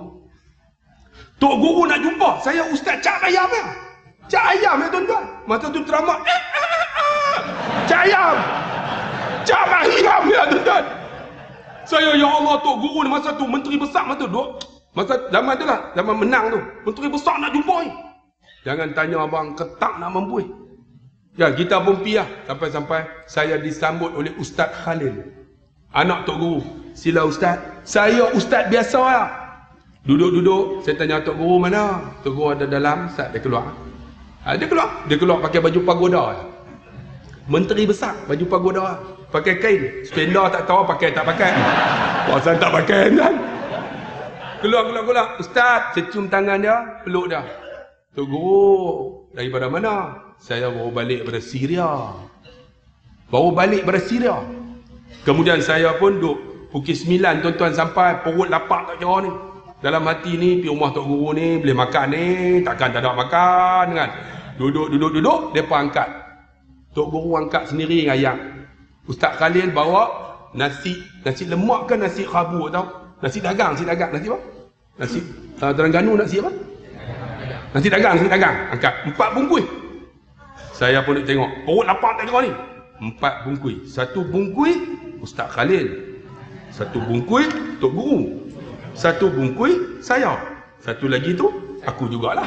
Tok Guru nak jumpa. Saya Ustaz Cak Ayam ya. Cak Ayam ya tuan-tuan. Masa tu ceramah, eh, eh, eh. Cak Ayam. Cak Ayam ya tuan-tuan. Saya, ya Allah, Tok Guru ni masa tu menteri besar masa tu. Masa zaman tu lah, zaman menang tu. Menteri besar nak jumpa ni. Jangan tanya abang, ketak nak mampu. Ya, kita pun pi lah. Sampai-sampai saya disambut oleh Ustaz Khalil, anak Tok Guru. Sila Ustaz. Saya Ustaz biasa lah. Duduk-duduk, saya tanya Tok Guru mana? Tok Guru ada dalam, Ustaz dia keluar. Ha, dia keluar. Dia keluar pakai baju pagoda. Menteri besar, baju pagoda. Pakai kain. Spender tak tahu pakai tak pakai. Puasa tak pakai kan. Keluar, keluar, keluar. Ustaz, saya cium tangan dia, peluk dia. Tok Guru, daripada mana? Saya baru balik dari Syria. Baru balik dari Syria. Kemudian saya pun duduk pukul sembilan tuan-tuan sampai perut lapar tak kira ni. Dalam hati ni, pergi rumah Tok Guru ni, boleh makan ni, takkan tak ada makan kan. Duduk, duduk, duduk, mereka angkat. Tok Guru angkat sendiri ayam. Ustaz Khalil bawa nasi, nasi lemak ke nasi khabu tau? Nasi dagang, nasi dagang, nasi apa? Nasi uh, Terengganu nasi apa? Nasi dagang, nasi dagang. Angkat empat bungkus. Saya pun nak tengok, perut lapar tak kira ni. Empat bungkus. Satu bungkus Ustaz Khalil. Satu bungkus Tok Guru. Satu bungkus saya. Satu lagi tu aku jugalah.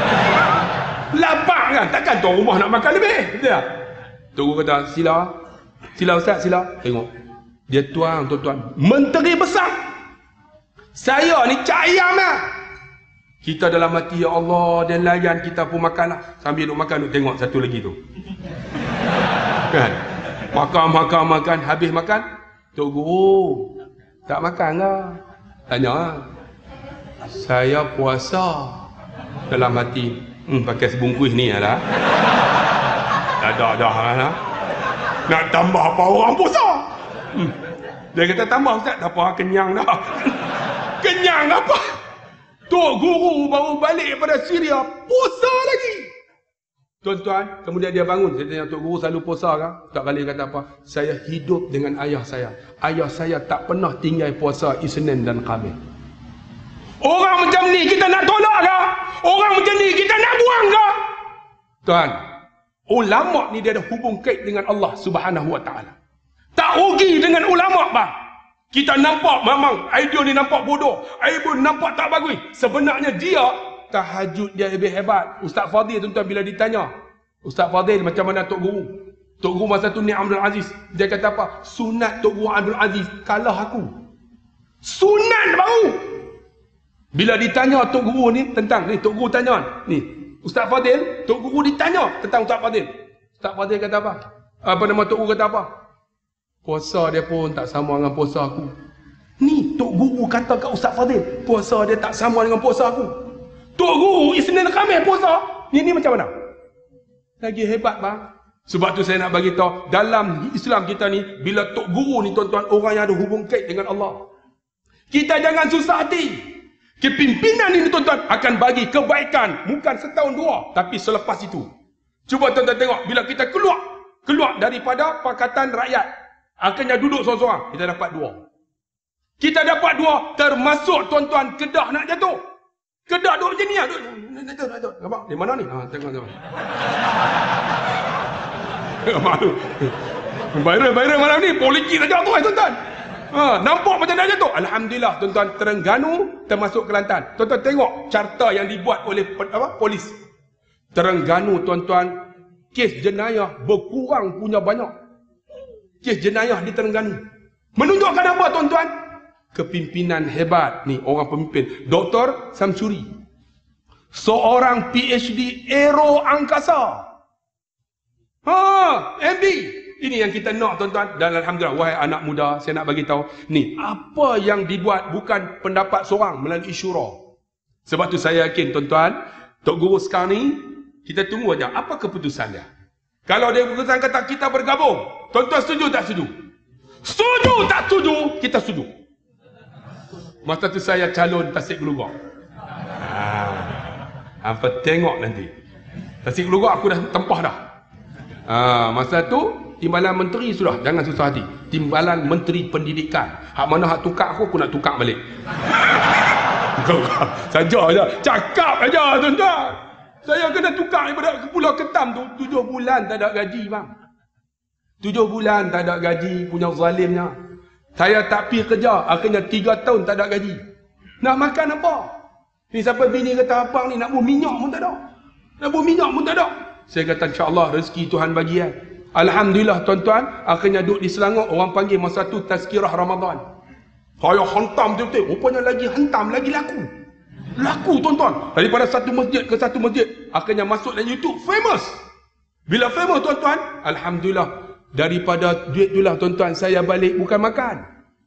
Lapar kan? Takkan tuan rumah nak makan lebih. Betul tak? Tok Guru kata, sila. Sila Ustaz, sila. Tengok. Dia tuang, tuan-tuan. Menteri besar. Saya ni Cak Ayam lah. Kita dalam hati, ya Allah, dan layan kita pun makan lah. Sambil duk makan, duk tengok satu lagi tu. Kan? Makan, makan, makan. Habis makan. Tok Guru, tak makan lah. Tanya lah. Saya puasa. Dalam hati, hmm, pakai sebungkus ni lah. Dah, dah, dah lah. Nak tambah apa orang puasa? Hmm. Dia kata tambah Ustaz, dah apa kenyang dah. Kenyang apa? Tok Guru baru balik daripada Syria, puasa lagi. Tuan-tuan, kemudian dia bangun. Saya tanya, Tok Guru selalu puasa kan? Tak kali kata apa? Saya hidup dengan ayah saya. Ayah saya tak pernah tinggal puasa Isnin dan Khamis. Orang macam ni kita nak tolak ke? Orang macam ni kita nak buang ke? Tuan, ulama ni dia ada hubung kait dengan Allah Subhanahu Wa Taala. Tak rugi dengan ulama bang. Kita nampak memang idea ni nampak bodoh, idea nampak tak bagus. Sebenarnya dia tahajud dia lebih hebat. Ustaz Fadil tuan-tuan bila ditanya, Ustaz Fadil macam mana Tok Guru? Tok Guru masa tu ni Abdul Aziz. Dia kata apa? Sunat Tok Guru Abdul Aziz kalah aku. Sunat baru. Bila ditanya Tok Guru ni tentang ni, Tok Guru tanya ni, Ustaz Fadil, Tok Guru ditanya tentang Ustaz Fadil. Ustaz Fadil kata apa? Apa nama Tok Guru kata apa? Puasa dia pun tak sama dengan puasa aku. Ni Tok Guru kata kat Ustaz Fadil, puasa dia tak sama dengan puasa aku. Tok Guru Isnin Khamis puasa. Ni ni macam mana? Lagi hebat bang. Sebab tu saya nak bagi tahu, dalam Islam kita ni, bila Tok Guru ni tuan-tuan, orang yang ada hubung kait dengan Allah. Kita jangan susah hati. Kepimpinan ini tuan-tuan akan bagi kebaikan, bukan setahun dua, tapi selepas itu. Cuba tuan-tuan tengok, bila kita keluar keluar daripada Pakatan Rakyat, akhirnya duduk seorang-seorang, kita dapat dua. Kita dapat dua, termasuk tuan-tuan Kedah nak jatuh. Kedah duduk macam ni lah, duduk, jatuh, jatuh. Nampak? Di mana ni? Ha, tengok, tengok. Malu. Viral-viral malam ni, politik dah jatuh tuan-tuan. Ha, nampak macam nak jatuh. Alhamdulillah tuan-tuan, Terengganu termasuk Kelantan. Tuan-tuan tengok carta yang dibuat oleh apa? Polis. Terengganu tuan-tuan, kes jenayah berkurang punya banyak. Kes jenayah di Terengganu. Menunjukkan apa tuan-tuan? Kepimpinan hebat ni orang pemimpin. Doktor Samsuri. Seorang P H D aero angkasa. Ha, M B. Ini yang kita nak tuan-tuan. Dan alhamdulillah, wahai anak muda, saya nak bagi tahu ni apa yang dibuat bukan pendapat seorang melalui syura. Sebab tu saya yakin tuan-tuan, Tok Guru sekarang ni kita tunggu aja apa keputusan dia. Kalau dia keputusan kata kita bergabung, tuan-tuan setuju tak setuju? Setuju tak setuju? Kita setuju. Masa tu saya calon Tasik Gelugak. Ha, apa tengok nanti. Tasik Gelugak aku dah tempah dah. Ha, masa tu Timbalan Menteri sudah, jangan susah hati. Timbalan Menteri Pendidikan. Hak mana hak tukar aku, aku nak tukar balik. Saja aja, cakap aja tuan-tuan. Saya kena tukar daripada Pulau Ketam tu, tujuh bulan tak ada gaji bang. Tujuh bulan tak ada gaji, punya zalimnya. Saya tak pergi kerja, akhirnya tiga tahun tak ada gaji. Nak makan apa? Ni siapa bini kata abang ni nak buah minyak pun tak ada. Nak buah minyak pun tak ada. Saya kata insya-Allah rezeki Tuhan bagi kan. Alhamdulillah tuan-tuan, akhirnya duduk di Selangor, orang panggil masa tu tazkirah Ramadan. Saya hantam betul-betul, rupanya lagi hantam, lagi laku. Laku tuan-tuan. Daripada satu masjid ke satu masjid, akhirnya masuk dalam YouTube, famous. Bila famous tuan-tuan, alhamdulillah, daripada duit tu lah tuan-tuan, saya balik bukan makan.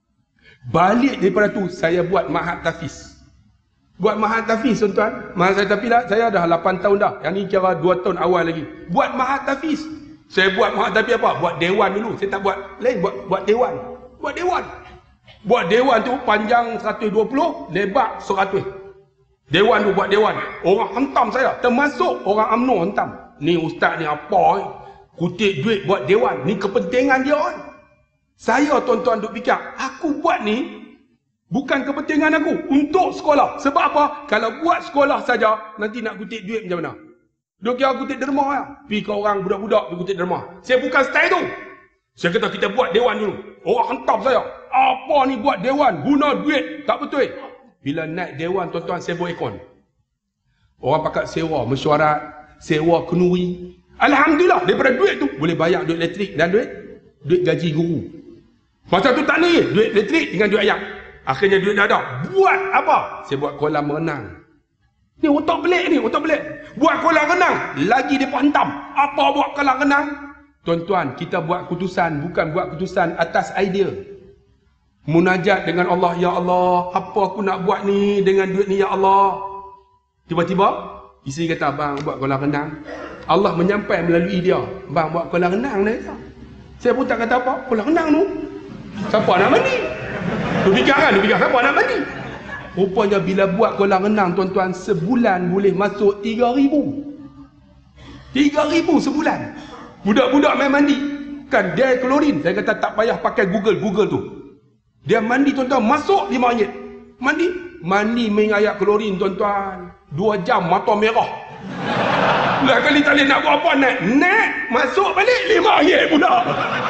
Balik daripada tu, saya buat mahat tafiz. Buat mahat tafiz tuan-tuan. Mahat tafiz lah, saya dah lapan tahun dah. Yang ni kira dua tahun awal lagi. Buat mahat tafiz. Saya buat mahat tafiz apa? Buat dewan dulu. Saya tak buat lain, buat buat dewan. Buat dewan. Buat dewan tu panjang seratus dua puluh, lebar seratus. Dewan tu buat dewan. Orang hentam saya. Termasuk orang U M N O hentam. Ni ustaz ni apa eh? Kutip duit buat dewan. Ni kepentingan dia kan. Saya tuan-tuan duk fikir, aku buat ni bukan kepentingan aku. Untuk sekolah. Sebab apa? Kalau buat sekolah saja, nanti nak kutip duit macam mana? Duk kira kutip derma lah. Pergi ke orang budak-budak pergi kutip derma. Saya bukan style tu. Saya kata kita buat dewan dulu. Orang hentam saya. Apa ni buat dewan? Guna duit. Tak betul. Bila naik dewan tuan-tuan, saya buat ikon. Orang pakat sewa mesyuarat, sewa kenuri. Alhamdulillah, daripada duit tu boleh bayar duit elektrik dan duit duit gaji guru. Masa tu tak ni, duit elektrik dengan duit ayam. Akhirnya duit dah ada. Buat apa? Saya buat kolam renang. Ni otak pelik ni, otak pelik. Buat kolam renang, lagi depa hentam. Apa buat kolam renang? Tuan-tuan, kita buat keputusan, bukan buat keputusan atas idea. Munajat dengan Allah, ya Allah, apa aku nak buat ni dengan duit ni ya Allah. Tiba-tiba isteri kata, bang buat kolam renang. Allah menyampai melalui dia, bang buat kolam renang ni. Saya pun tak kata apa, kolam renang tu. Siapa nak mandi? Tu fikir kan, tu fikir siapa nak mandi? Rupanya bila buat kolam renang tuan-tuan, sebulan boleh masuk tiga ribu. tiga ribu sebulan. Budak-budak main mandi. Kan dia klorin. Saya kata tak payah pakai Google, Google tu. Dia mandi tuan-tuan, masuk lima ringgit. Mandi. Mandi main air klorin tuan-tuan. Dua jam mata merah. Lah kali tak boleh nak buat apa naik. Naik, masuk balik lima ringgit budak.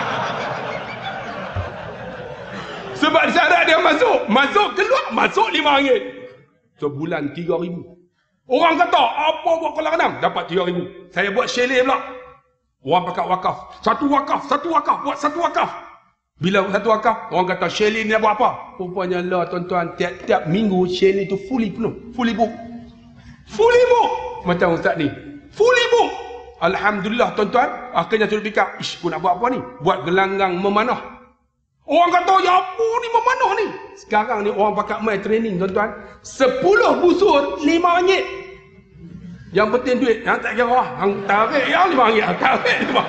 Sebab syarat dia masuk. Masuk, keluar, masuk lima ringgit. Sebulan tiga ribu. Orang kata, apa buat kolam renang? Dapat tiga ribu. Saya buat chalet pula. Orang pakat wakaf. Satu wakaf, satu wakaf. Buat satu wakaf. Bila satu wakaf, orang kata chalet ni buat apa? Rupanya lah tuan-tuan, tiap-tiap minggu chalet tu fully penuh. Fully book. Fully book. Macam ustaz ni. Fully book. Alhamdulillah tuan-tuan. Akhirnya saya fikir, ish, aku nak buat apa ni? Buat gelanggang memanah. Orang kata, ya apa ni memanah ni? Sekarang ni orang pakat main training tuan-tuan. Sepuluh busur, lima ringgit. Yang penting duit. Yang tak kira lah. Yang tarik yang lima ringgit. Tarik lima.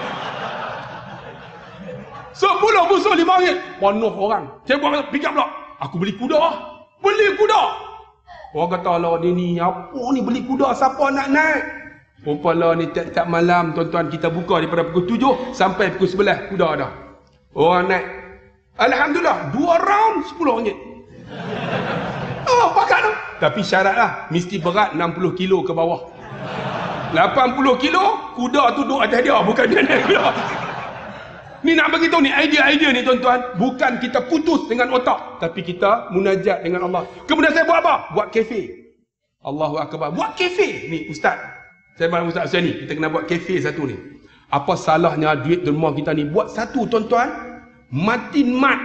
Sepuluh busur lima ringgit. Penuh orang. Saya buat fikir pula. Aku beli kuda. Beli kuda. Orang kata, lah ni ni. Apa ni beli kuda? Siapa nak naik? Rupanya ni tiap-tiap malam tuan-tuan kita buka daripada pukul tujuh sampai pukul sebelas kuda dah. Orang naik. Alhamdulillah, dua round sepuluh ringgit. Oh, pakat tu. Tapi syarat lah, mesti berat enam puluh kilo ke bawah. lapan puluh kilo, kuda tu duduk atas dia, bukan dia naik kuda. Ni nak bagi tahu ni idea-idea ni tuan-tuan, bukan kita putus dengan otak, tapi kita munajat dengan Allah. Kemudian saya buat apa? Buat kafe. Allahu akbar. Buat kafe. Ni ustaz. Saya malam ustaz Hussein ni, kita kena buat kafe satu ni. Apa salahnya duit derma kita ni buat satu tuan-tuan? Matin mat.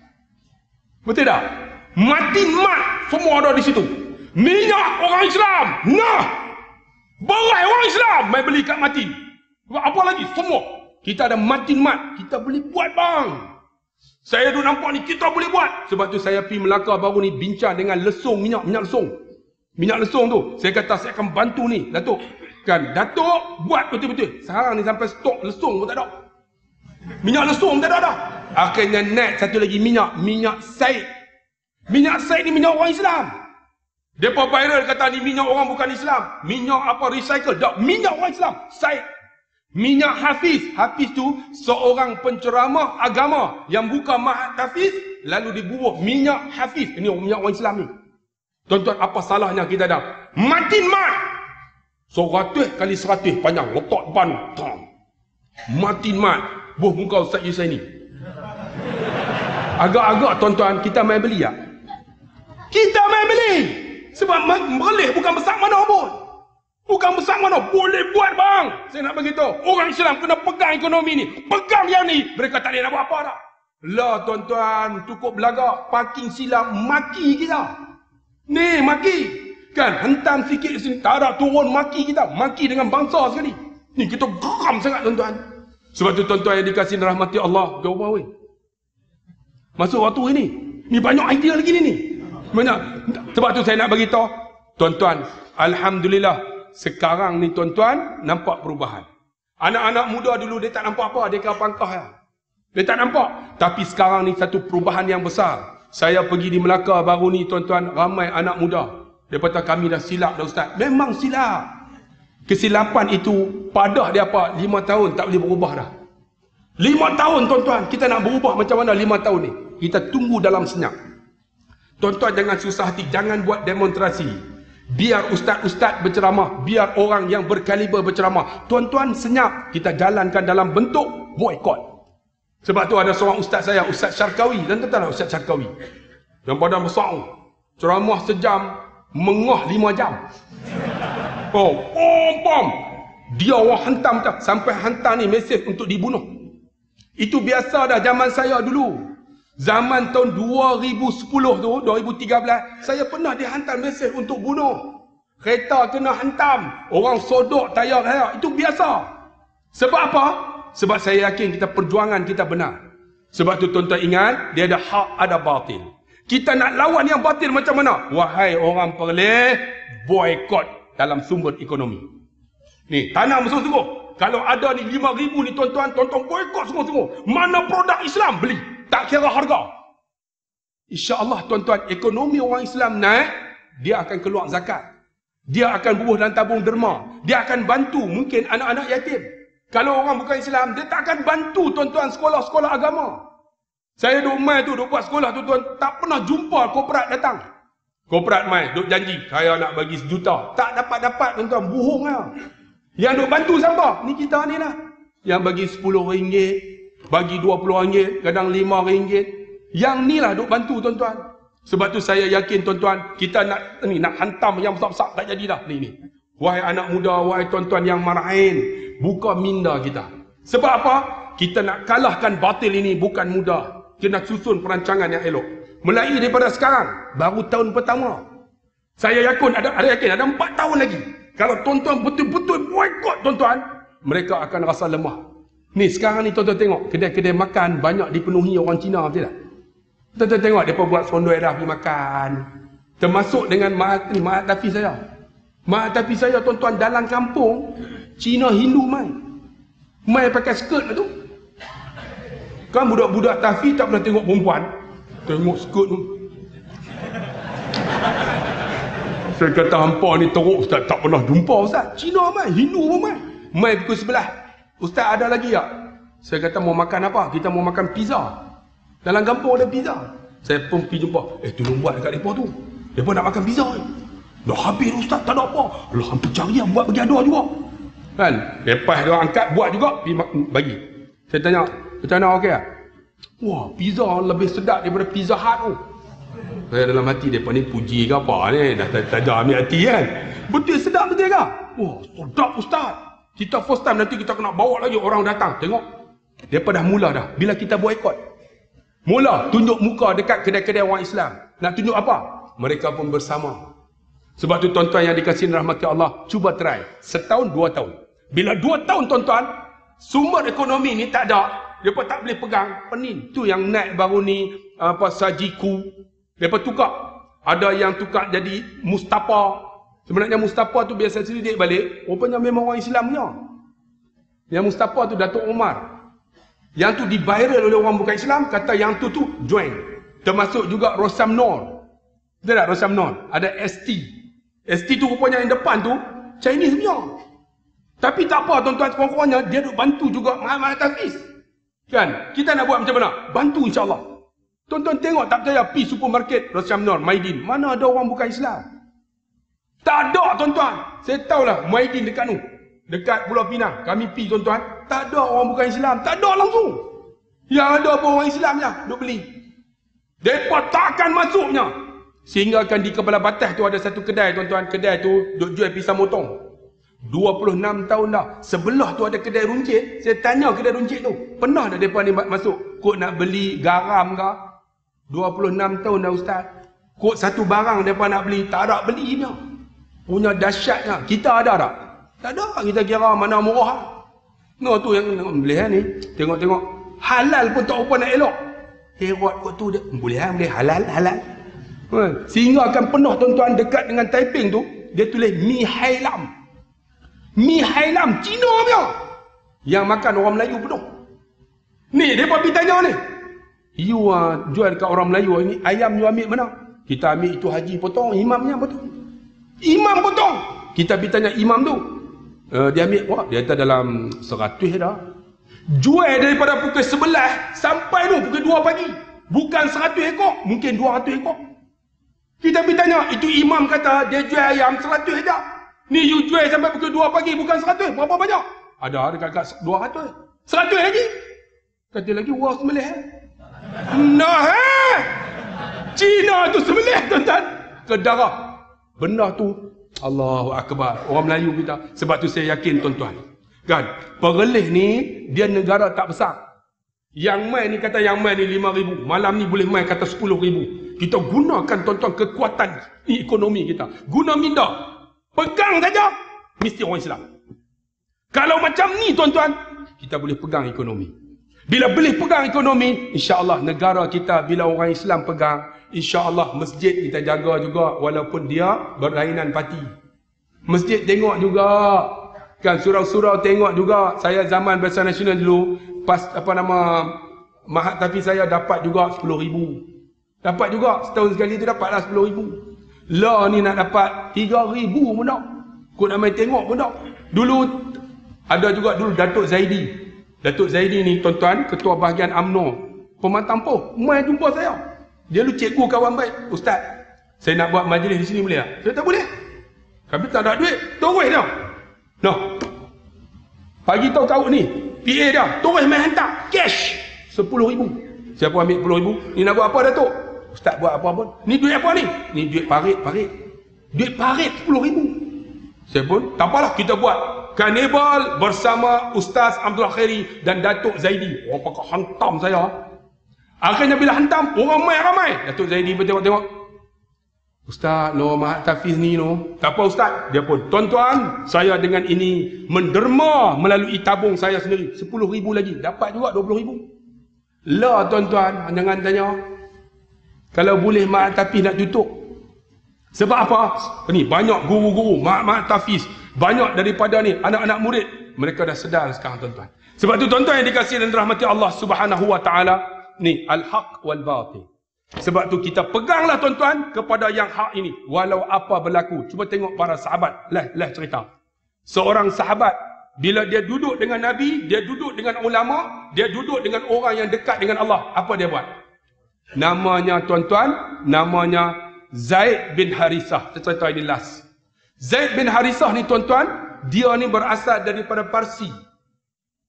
Betul tak? Matin mat semua ada di situ. Minyak orang Islam. Nah. Berai orang Islam mai beli kat Matin. Apa lagi? Semua. Kita ada Matin mat. Kita boleh buat bang. Saya duk nampak ni kita boleh buat. Sebab tu saya pergi Melaka baru ni bincang dengan lesung minyak, minyak lesung. Minyak lesung tu. Saya kata saya akan bantu ni, Datuk. Kan, Datuk buat betul-betul. Sekarang ni sampai stok lesung pun tak ada. Minyak lesung tak ada dah. Akhirnya naik satu lagi minyak, minyak Said. Minyak Said ni minyak orang Islam. Depa viral kata ni minyak orang bukan Islam. Minyak apa recycle? Tak, minyak orang Islam. Said. Minyak Hafiz. Hafiz tu seorang penceramah agama yang buka Mahat Hafiz lalu dibubuh minyak Hafiz. Ini minyak orang Islam ni. Tuan-tuan, apa salahnya kita dah Matin mat. Seratus kali seratus panjang. Letak depan. Matin mat. Buh muka Ustaz Yusai ni. Agak-agak tuan-tuan, kita main beli tak? Kita main beli. Sebab melih bukan besar mana pun. Bukan besar mana. Boleh buat bang. Saya nak beritahu. Orang Islam kena pegang ekonomi ni. Pegang yang ni. Mereka tak boleh nak buat apa dah. Lah tuan-tuan, cukup belagak. Parking silam, maki kita. Ni maki. Kan, hentam sikit sini. Tak ada turun maki kita. Maki dengan bangsa sekali. Ni kita geram sangat tuan-tuan. Sebab tu tuan-tuan yang dikasih rahmati Allah. Kau apa weh? Masuk waktu ini. Ni banyak idea lagi ni ni. Banyak. Sebab tu saya nak bagi tahu, tuan-tuan, alhamdulillah sekarang ni tuan-tuan nampak perubahan. Anak-anak muda dulu dia tak nampak apa, dia kau pangkah ya. Dia tak nampak. Tapi sekarang ni satu perubahan yang besar. Saya pergi di Melaka baru ni tuan-tuan, ramai anak muda. Dia kata kami dah silap dah ustaz. Memang silap. Kesilapan itu padah dia apa? Lima tahun tak boleh berubah dah. Lima tahun tuan-tuan, kita nak berubah macam mana lima tahun ni? Kita tunggu dalam senyap. Tuan-tuan jangan susah hati, jangan buat demonstrasi. Biar ustaz-ustaz berceramah, biar orang yang berkaliber berceramah. Tuan-tuan senyap, kita jalankan dalam bentuk boykot. Sebab tu ada seorang ustaz saya, Ustaz Syarkawi. Dan tuan-tuan lah Ustaz Syarkawi. Yang badan besar, ceramah sejam, mengoh lima jam. Oh, pom pom. Dia orang hantam tak sampai hantar ni mesej untuk dibunuh. Itu biasa dah zaman saya dulu. Zaman tahun dua ribu sepuluh tu, dua ribu tiga belas, saya pernah dihantar mesej untuk bunuh. Kereta kena hantam, orang sodok tayar saya. Itu biasa. Sebab apa? Sebab saya yakin kita perjuangan kita benar. Sebab tu tuan-tuan ingat, dia ada hak, ada batil. Kita nak lawan yang batil macam mana? Wahai orang Perlis, boykot dalam sumber ekonomi. Ni, tanam sungguh-sungguh. Kalau ada ni lima ribu ni tuan-tuan, tuan-tuan boykot sungguh-sungguh. Mana produk Islam beli? Tak kira harga. InsyaAllah tuan-tuan, ekonomi orang Islam naik, dia akan keluar zakat. Dia akan bubuh dalam tabung derma. Dia akan bantu mungkin anak-anak yatim. Kalau orang bukan Islam, dia tak akan bantu tuan-tuan sekolah-sekolah agama. Saya duk mai tu, duk buat sekolah tu tuan, tak pernah jumpa korporat datang. Korporat mai, duk janji, saya nak bagi sejuta. Tak dapat-dapat tuan-tuan, bohong lah. Yang duk bantu siapa? Ni kita ni lah. Yang bagi sepuluh ringgit, bagi dua puluh ringgit, kadang lima ringgit. Yang ni lah duk bantu tuan-tuan. Sebab tu saya yakin tuan-tuan, kita nak ni nak hantam yang besar-besar tak jadi dah. Ni ni. Wahai anak muda, wahai tuan-tuan yang marahin, buka minda kita. Sebab apa? Kita nak kalahkan batil ini bukan mudah. Kena susun perancangan yang elok. Mulai daripada sekarang, baru tahun pertama. Saya yakin ada ada yakin ada empat tahun lagi. Kalau tuan-tuan betul-betul boykot tuan-tuan, mereka akan rasa lemah. Ni sekarang ni tuan-tuan tengok, kedai-kedai makan banyak dipenuhi orang Cina, betul tak? Tuan-tuan tengok depa buat sondoi dah pergi makan. Termasuk dengan Mahat ni, Mahat Hafiz saya. Mahat Hafiz saya tuan-tuan dalam kampung Cina Hindu mai. Mai pakai skirt lah tu. Kan budak-budak tahfiz tak pernah tengok perempuan. Tengok skirt tu. Saya kata hampa ni teruk ustaz, tak pernah jumpa ustaz. Cina mai, Hindu pun mai. Mai pukul sebelah. Ustaz ada lagi tak? Saya kata mau makan apa? Kita mau makan pizza. Dalam kampung ada pizza. Saya pun pergi jumpa. Eh tolong buat dekat mereka tu. Mereka nak makan pizza ni. Dah habis ustaz, tak ada apa. Allah hampir cari yang buat bagi ada juga. Kan? Lepas dia angkat buat juga, pergi bagi. Saya tanya, Macam mana okey tak? Wah, pizza lebih sedap daripada Pizza Hut tu. Saya dalam hati mereka ni puji ke apa ni? Dah tak, tak ada ambil hati kan? Betul sedap betul ke? Wah, sedap ustaz. Kita first time nanti kita kena bawa lagi orang datang. Tengok. Mereka dah mula dah. Bila kita boikot. Mula tunjuk muka dekat kedai-kedai orang Islam. Nak tunjuk apa? Mereka pun bersama. Sebab tu tuan-tuan yang dikasihi rahmati Allah, cuba try. Setahun, dua tahun. Bila dua tahun tuan-tuan, sumber ekonomi ni tak ada. Mereka tak boleh pegang. Penin. Tu yang naik baru ni, apa, Sajiku. Mereka tukar. Ada yang tukar jadi Mustafa. Sebenarnya Mustafa tu biasa selidik balik. Rupanya memang orang Islamnya. Yang Mustafa tu Datuk Umar. Yang tu di-viral oleh orang bukan Islam. Kata yang tu tu join. Termasuk juga Rosam Nor. Betul tak Rosam Nor? Ada S T. S T tu rupanya yang depan tu Chinese punya. Tapi tak apa tuan-tuan, kurang-kurangnya dia duk bantu juga Muhammad Hafiz. Kan? Kita nak buat macam mana? Bantu insya-Allah. Tuan-tuan tengok, tak percaya, pi supermarket Rosam Nor, Maidin. Mana ada orang bukan Islam? Tak ada tuan-tuan. Saya tahulah Maidin dekat tu. Dekat Pulau Pinang. Kami pi tuan-tuan. Tak ada orang bukan Islam. Tak ada langsung. Yang ada pun orang Islamnya. Duk beli. Mereka takkan masuknya. Sehingga kan di kepala batas tu ada satu kedai tuan-tuan. Kedai tu duk jual pisang motong. dua puluh enam tahun dah. Sebelah tu ada kedai runcit. Saya tanya kedai runcit tu. Pernah dah mereka ni masuk? Kok nak beli garam ke? dua puluh enam tahun dah ustaz. Kok satu barang mereka nak beli. Tak ada belinya. Punya dahsyatnya. Kita ada tak? Tak ada. Kita kira mana murah. No tu yang boleh ni. Tengok-tengok. Halal pun tak apa nak elok. Herat kot tu dia. Boleh lah. Boleh halal. Halal. Sehingga akan penuh tuan-tuan dekat dengan Taiping tu. Dia tulis Mi Hai Lam. Mi Hai Lam. Cina punya. Yang makan orang Melayu penuh. Ni dia pergi tanya ni. You uh, jual dekat orang Melayu ni. Ayam you ambil mana? Kita ambil itu haji potong. Imamnya potong. Imam potong. Kita pergi tanya imam tu. Uh, dia ambil. Wah, dia kata dalam seratus dah. Jual daripada pukul sebelas sampai tu pukul dua pagi. Bukan seratus ekor. Mungkin dua ratus ekor. Kita pergi tanya. Itu imam kata dia jual ayam seratus dah. Ni you jual sampai pukul dua pagi. Bukan seratus. Berapa banyak? Ada dekat dua ratus. seratus lagi. Kata lagi. Wah sembelih. Nah eh. Cina tu sembelih tuan-tuan. Ke darah. Benda tu. Allahu Akbar. Orang Melayu kita. Sebab tu saya yakin tuan-tuan. Kan? Perleh ni. Dia negara tak besar. Yang main ni kata yang main ni lima ribu. Malam ni boleh main kata sepuluh ribu. Kita gunakan tuan-tuan kekuatan ekonomi kita. Guna minda. Pegang saja. Mesti orang Islam. Kalau macam ni tuan-tuan. Kita boleh pegang ekonomi. Bila boleh pegang ekonomi. InsyaAllah negara kita bila orang Islam pegang. InsyaAllah masjid kita jaga juga. Walaupun dia berlainan parti. Masjid tengok juga. Kan surau-surau tengok juga. Saya zaman Barisan Nasional dulu. Pas apa nama. Mahat Tafiz saya dapat juga sepuluh ribu. Dapat juga. Setahun sekali tu dapatlah sepuluh ribu. Lah ni nak dapat tiga ribu pun tak. Kau nak main tengok pun tak. Dulu. Ada juga dulu Datuk Zaidi. Datuk Zaidi ni tuan-tuan. Ketua bahagian U M N O. Pemantang Poh. Main jumpa saya. Dia lu cikgu kawan baik. Ustaz. Saya nak buat majlis di sini boleh tak? Saya tak boleh. Tapi tak ada duit. Terus dia. Noh. Pagi tahu kau ni. P A dia. Terus main hantar. Cash. sepuluh ribu. Siapa ambil sepuluh ribu? Ni nak buat apa Datuk? Ustaz buat apa pun. Ni duit apa ni? Ni duit parit. Parit. Duit parit sepuluh ribu. Saya pun. Tak apalah kita buat. Karnival bersama Ustaz Abdul Khairi dan Datuk Zaidi. Orang pakai hantam saya. Akhirnya bila hantam, orang main ramai. Datuk Zaidi pun tengok-tengok. Ustaz, no Mahat Tafiz ni no. Tak apa Ustaz. Dia pun, tuan-tuan, saya dengan ini menderma melalui tabung saya sendiri. sepuluh ribu lagi. Dapat juga dua puluh ribu. Lah tuan-tuan, jangan tanya. Kalau boleh Mahat Tafiz nak tutup. Sebab apa? Ni banyak guru-guru Mahat Tafiz. Banyak daripada ni anak-anak murid. Mereka dah sedar sekarang tuan-tuan. Sebab tu tuan-tuan yang dikasihi dan rahmati Allah Subhanahu wa taala, ni al-haq wal batil. Sebab tu kita peganglah tuan-tuan kepada yang hak ini walau apa berlaku. Cuba tengok para sahabat. Lah lah cerita. Seorang sahabat bila dia duduk dengan Nabi, dia duduk dengan ulama, dia duduk dengan orang yang dekat dengan Allah. Apa dia buat? Namanya tuan-tuan, namanya Zaid bin Harisah. Saya cerita ini last. Zaid bin Harisah ni tuan-tuan, dia ni berasal daripada Parsi.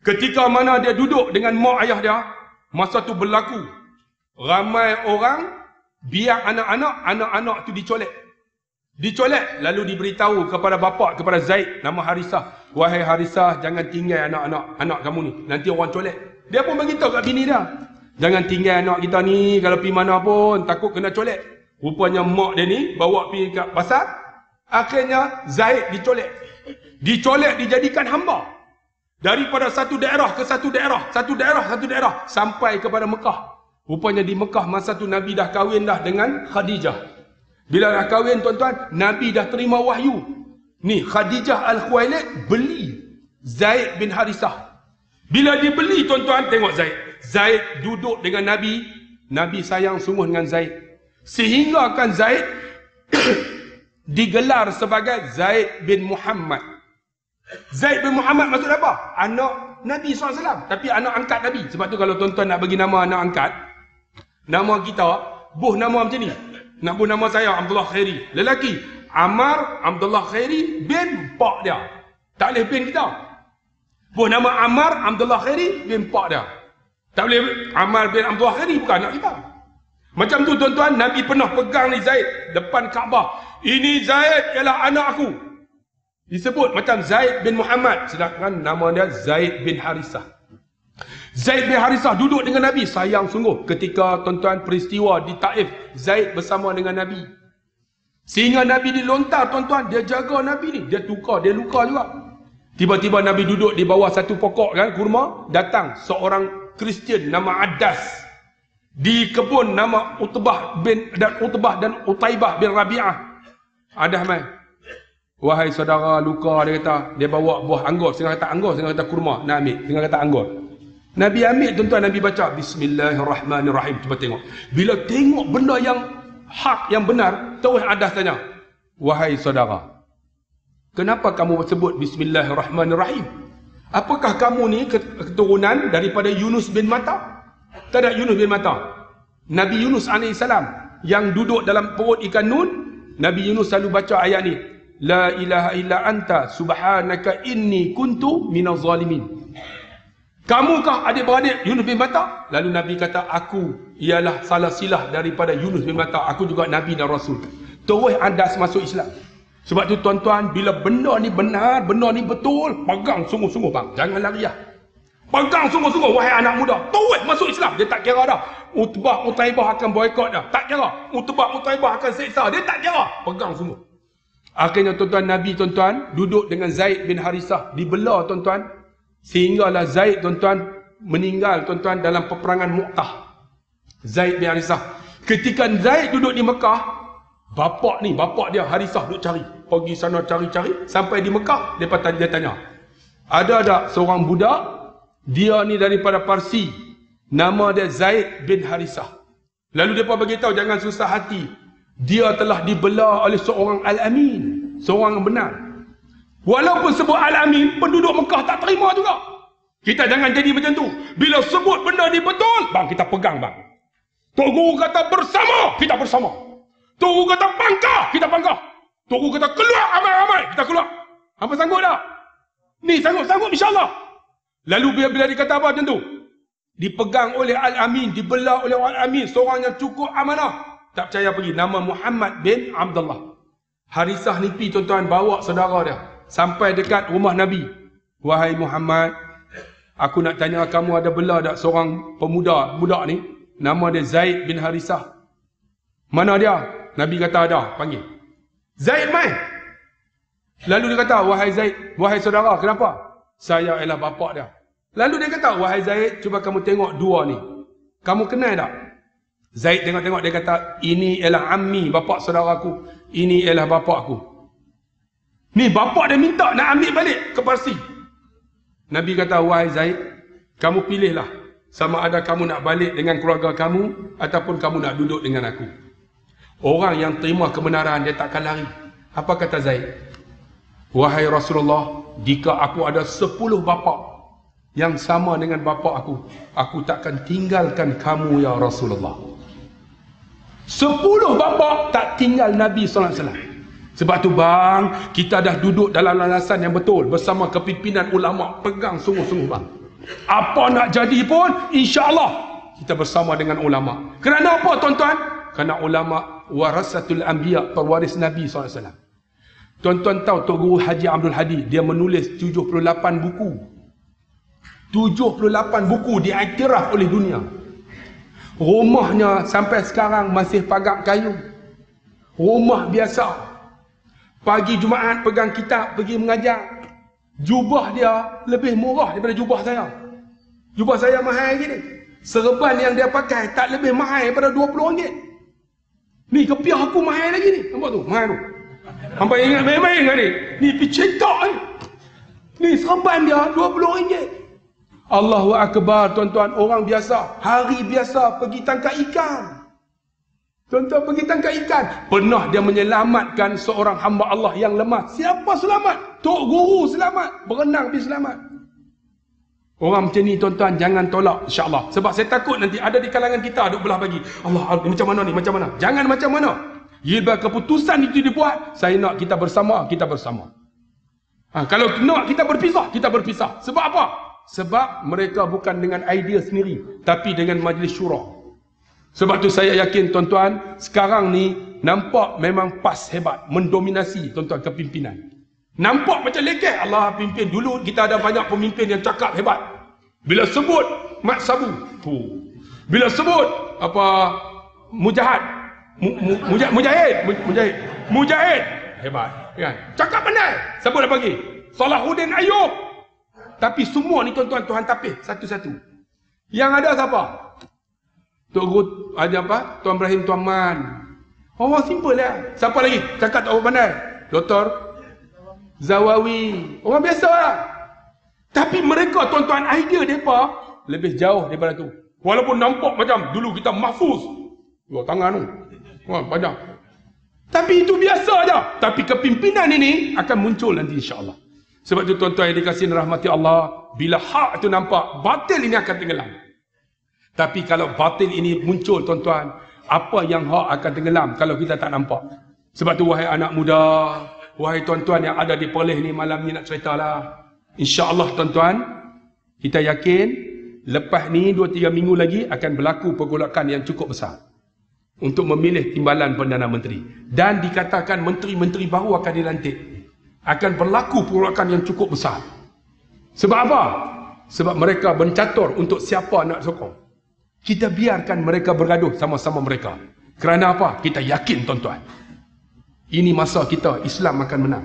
Ketika mana dia duduk dengan mak ayah dia, masa tu berlaku ramai orang biar anak-anak, anak-anak tu dicolek. Dicolek, lalu diberitahu kepada bapa, kepada Zaid, nama Harisah. Wahai Harisah, jangan tinggal anak-anak anak kamu ni, nanti orang colek. Dia pun beritahu kat bini dia, jangan tinggal anak kita ni, kalau pergi mana pun, takut kena colek. Rupanya mak dia ni, bawa pergi kat pasar. Akhirnya, Zaid dicolek. Dicolek, dijadikan hamba. Daripada satu daerah ke satu daerah, satu daerah, satu daerah, sampai kepada Mekah. Rupanya di Mekah masa tu Nabi dah kahwin dah dengan Khadijah. Bila dah kahwin tuan-tuan, Nabi dah terima wahyu. Ni Khadijah Al-Khuwailid beli Zaid bin Harisah. Bila dibeli tuan-tuan, tengok Zaid. Zaid duduk dengan Nabi. Nabi sayang sungguh dengan Zaid. Sehingga kan Zaid digelar sebagai Zaid bin Muhammad. Zaid bin Muhammad maksud apa? Anak Nabi sallallahu alaihi wasallam. Tapi anak angkat Nabi. Sebab tu kalau tuan-tuan nak bagi nama anak angkat, nama kita, buh nama macam ni. Nak buh nama saya Abdullah Khairi. Lelaki, Ammar Abdullah Khairi bin pak dia. Tak boleh bin kita. Buh nama Ammar Abdullah Khairi bin pak dia. Tak boleh Ammar bin Abdullah Khairi, bukan anak kita. Macam tu tuan-tuan, Nabi pernah pegang ni Zaid depan Kaabah. Ini Zaid ialah anak aku. Disebut macam Zaid bin Muhammad, sedangkan nama dia Zaid bin Harisah. Zaid bin Harisah duduk dengan Nabi, sayang sungguh ketika tuan-tuan peristiwa di Taif, Zaid bersama dengan Nabi. Sehingga Nabi dilontar tuan-tuan, dia jaga Nabi ni, dia tukar, dia luka juga. Tiba-tiba Nabi duduk di bawah satu pokok kan, kurma, datang seorang Kristian nama Adas. Di kebun nama Utbah bin dan Utbah dan Utaibah bin Rabi'ah. Adas mai. Wahai saudara, luka, dia kata, dia bawa buah anggur, setengah kata anggur, setengah kata kurma, nak ambil, setengah kata anggur. Nabi ambil tuan-tuan, Nabi baca Bismillahirrahmanirrahim. Cuba tengok. Bila tengok benda yang hak, yang benar, terus Adas tanya, wahai saudara, kenapa kamu sebut Bismillahirrahmanirrahim? Apakah kamu ni keturunan daripada Yunus bin Matta? Tak ada Yunus bin Matta. Nabi Yunus alaihissalam yang duduk dalam perut ikan Nun, Nabi Yunus selalu baca ayat ni, La ilaha illa anta subhanaka inni kuntu minaz zalimin. Kamukah adik-beradik Yunus bin Matta? Lalu Nabi kata, aku ialah salah silah daripada Yunus bin Matta. Aku juga Nabi dan Rasul. Terus Adas masuk Islam. Sebab tu tuan-tuan, bila benda ni benar, benda ni betul, pegang sungguh-sungguh bang. Jangan lari lah. Pegang sungguh-sungguh, wahai anak muda. Terus masuk Islam. Dia tak kira dah. Utbah, Utaibah akan boykot dah. Tak kira. Utbah, Utaibah akan seksa. Dia tak kira. Pegang sungguh. Akhirnya tuan-tuan, Nabi tuan-tuan duduk dengan Zaid bin Harisah, dibelah tuan-tuan, sehinggalah Zaid tuan-tuan meninggal tuan-tuan dalam peperangan Mu'tah. Zaid bin Harisah. Ketika Zaid duduk di Mekah, bapak ni, bapak dia Harisah duduk cari, pergi sana cari-cari, sampai di Mekah, dia tanya, dia tanya, ada tak seorang budak, dia ni daripada Parsi, nama dia Zaid bin Harisah. Lalu dia pun beritahu, jangan susah hati, dia telah dibelah oleh seorang Al-Amin, seorang yang benar. Walaupun sebut Al-Amin, penduduk Mekah tak terima juga. Kita jangan jadi macam tu. Bila sebut benda ni betul, bang, kita pegang bang. Tok Guru kata bersama, kita bersama. Tok Guru kata bangkah, kita bangkah. Tok Guru kata keluar ramai-ramai, kita keluar. Apa sanggup tak? Ni sanggup-sanggup insyaAllah. Lalu bila, bila dia kata apa macam tu, dipegang oleh Al-Amin, dibelah oleh Al-Amin, seorang yang cukup amanah. Tak percaya pergi, nama Muhammad bin Abdullah. Harisah ni pi tuan-tuan, bawa saudara dia sampai dekat rumah Nabi. Wahai Muhammad, aku nak tanya kamu ada belah tak seorang pemuda, budak ni, nama dia Zaid bin Harisah. Mana dia? Nabi kata ada, panggil. Zaid mai. Lalu dia kata, wahai Zaid, wahai saudara, kenapa? Saya ialah bapak dia. Lalu dia kata, wahai Zaid, cuba kamu tengok dua ni. Kamu kenal tak? Zaid tengok-tengok, dia kata, ini ialah ammi, bapak saudaraku. Ini ialah bapak aku. Ni bapak dia minta nak ambil balik ke Parsi. Nabi kata, wahai Zaid, kamu pilihlah. Sama ada kamu nak balik dengan keluarga kamu, ataupun kamu nak duduk dengan aku. Orang yang terima kebenaran, dia takkan lari. Apa kata Zaid? Wahai Rasulullah, jika aku ada sepuluh bapa yang sama dengan bapa aku, aku takkan tinggalkan kamu ya Rasulullah. Sepuluh bapa tak tinggal Nabi sallallahu alaihi wasallam. Sebab tu bang, kita dah duduk dalam landasan yang betul bersama kepimpinan ulama, pegang sungguh-sungguh bang. Apa nak jadi pun, insya-Allah kita bersama dengan ulama. Kerana apa tuan-tuan? Kerana ulama warasatul anbiya, pewaris Nabi sallallahu alaihi wasallam. Tuan-tuan tahu Tok Guru Haji Abdul Hadi, dia menulis tujuh puluh lapan buku. tujuh puluh lapan buku diiktiraf oleh dunia. Rumahnya sampai sekarang masih pagar kayu. Rumah biasa. Pagi Jumaat pegang kitab pergi mengajar. Jubah dia lebih murah daripada jubah saya. Jubah saya mahal gini. Serban yang dia pakai tak lebih mahal daripada dua puluh ringgit. Ni kepiah aku mahal lagi ni. Nampak tu? Mahal tu. Hampa ingat main-main kan ni? Ni pergi cetak ni. Ni serban dia dua puluh ringgit. Allahu Akbar tuan-tuan, orang biasa, hari biasa pergi tangkap ikan. Tuan-tuan pergi tangkap ikan. Pernah dia menyelamatkan seorang hamba Allah yang lemah. Siapa selamat? Tok Guru selamat. Berenang pergi selamat. Orang macam ni tuan-tuan jangan tolak insya-Allah. Sebab saya takut nanti ada di kalangan kita duk belah bagi. Allah, Allah macam mana ni? Macam mana? Jangan macam mana. Bila keputusan itu dibuat, saya nak kita bersama, kita bersama. Ha, kalau nak kita berpisah, kita berpisah. Sebab apa? Sebab mereka bukan dengan idea sendiri, tapi dengan majlis syura. Sebab tu saya yakin tuan-tuan, sekarang ni nampak memang PAS hebat, mendominasi tuan-tuan kepimpinan. Nampak macam lekeh, Allah pimpin. Dulu kita ada banyak pemimpin yang cakap hebat. Bila sebut Mat Sabu, tu. Bila sebut apa Mujahid, mu, mu, mujahid, mujahid, mujahid, mujahid, hebat. Kan? Cakap pandai. Siapa dah bagi? Salahuddin Ayub. Tapi semua ni tuan-tuan Tuhan tapis satu-satu. Yang ada siapa? Tok Guru ada apa? Tuan Ibrahim Tuan Man. Orang simple lah. Siapa lagi? Cakap tak apa pandai. Doktor Zawawi. Orang biasa lah. Tapi mereka tuan-tuan idea mereka lebih jauh daripada tu. Walaupun nampak macam dulu kita mahfuz. Dua tangan tu. Wah, banyak. Tapi itu biasa aja. Tapi kepimpinan ini akan muncul nanti insya-Allah. Sebab itu tuan-tuan yang dikasihi rahmati Allah, bila hak itu nampak, batil ini akan tenggelam. Tapi kalau batil ini muncul tuan-tuan, apa yang hak akan tenggelam kalau kita tak nampak? Sebab tu wahai anak muda, wahai tuan-tuan yang ada di Perlis ni malam ni nak ceritalah. InsyaAllah tuan-tuan, kita yakin lepas ni dua tiga minggu lagi akan berlaku pergolakan yang cukup besar untuk memilih timbalan Perdana Menteri. Dan dikatakan menteri-menteri baru akan dilantik. Akan berlaku pergolakan yang cukup besar. Sebab apa? Sebab mereka mencatur untuk siapa nak sokong. Kita biarkan mereka bergaduh sama-sama mereka. Kerana apa? Kita yakin tuan-tuan, ini masa kita, Islam akan menang.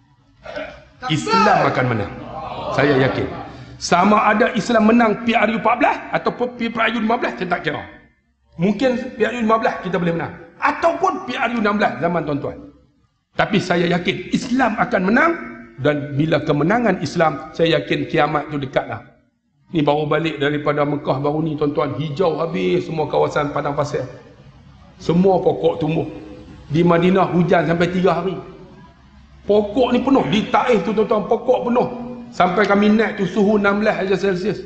Islam akan menang. Saya yakin. Sama ada Islam menang P R U empat belas ataupun P R U lima belas, saya tak kira. Mungkin P R U lima belas kita boleh menang. Ataupun P R U enam belas zaman tuan-tuan. Tapi saya yakin Islam akan menang. Dan bila kemenangan Islam, saya yakin kiamat itu dekatlah. Ni baru balik daripada Mekah baru ni tuan-tuan. Hijau habis semua kawasan padang pasir. Semua pokok tumbuh. Di Madinah hujan sampai tiga hari. Pokok ni penuh. Di Taif tu tuan-tuan, pokok penuh. Sampai kami naik tu suhu enam belas darjah Celsius.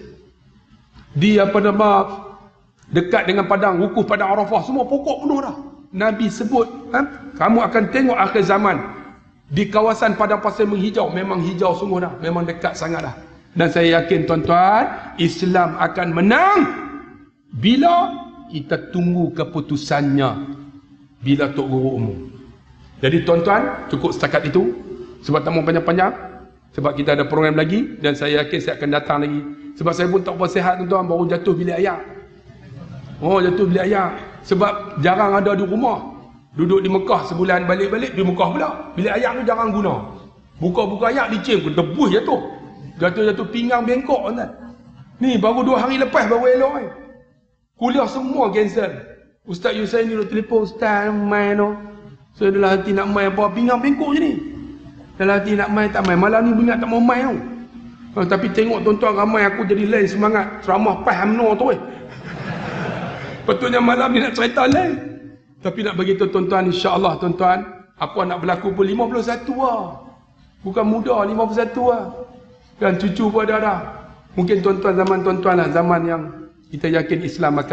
Di apa nama, dekat dengan padang, wukuf padang Arafah, semua pokok penuh dah. Nabi sebut, ha? Kamu akan tengok akhir zaman. Di kawasan padang pasir menghijau, memang hijau semua dah. Memang dekat sangat dah. Dan saya yakin tuan-tuan, Islam akan menang bila kita tunggu keputusannya. Bila Tok Guru umum. Jadi tuan-tuan, cukup setakat itu. Sebab tak mau panjang-panjang. Sebab kita ada program lagi. Dan saya yakin saya akan datang lagi. Sebab saya pun tak bersihat tuan-tuan. Baru jatuh bilik ayak. Oh, jatuh bilik ayak. Sebab jarang ada di rumah. Duduk di Mekah sebulan, balik-balik di Mekah pula. Bilik ayak tu jarang guna. Buka-buka ayak licin pun debus jatuh. Jatuh-jatuh pinggang bengkok tuan. Ni baru dua hari lepas baru elok ni. Kuliah semua cancel. Ustaz Yusain ni telefon, Ustaz main tu. Saya dalam hati nak main apa, pinggang bengkok je ni. Dalam hati nak main tak main. Malam ni ingat tak mau main tu. Ha, tapi tengok tuan-tuan ramai aku jadi lain semangat. Ceramah Pas Hamno tu eh. Betulnya malam ni nak cerita lain. Tapi nak bagi tuan-tuan, insya-Allah tuan-tuan, apa nak berlaku pun lima puluh satu lah. Bukan muda, lima puluh satu lah. Dan cucu pun ada dah. Mungkin tuan-tuan zaman tuan-tuan lah, zaman yang kita yakin Islam akan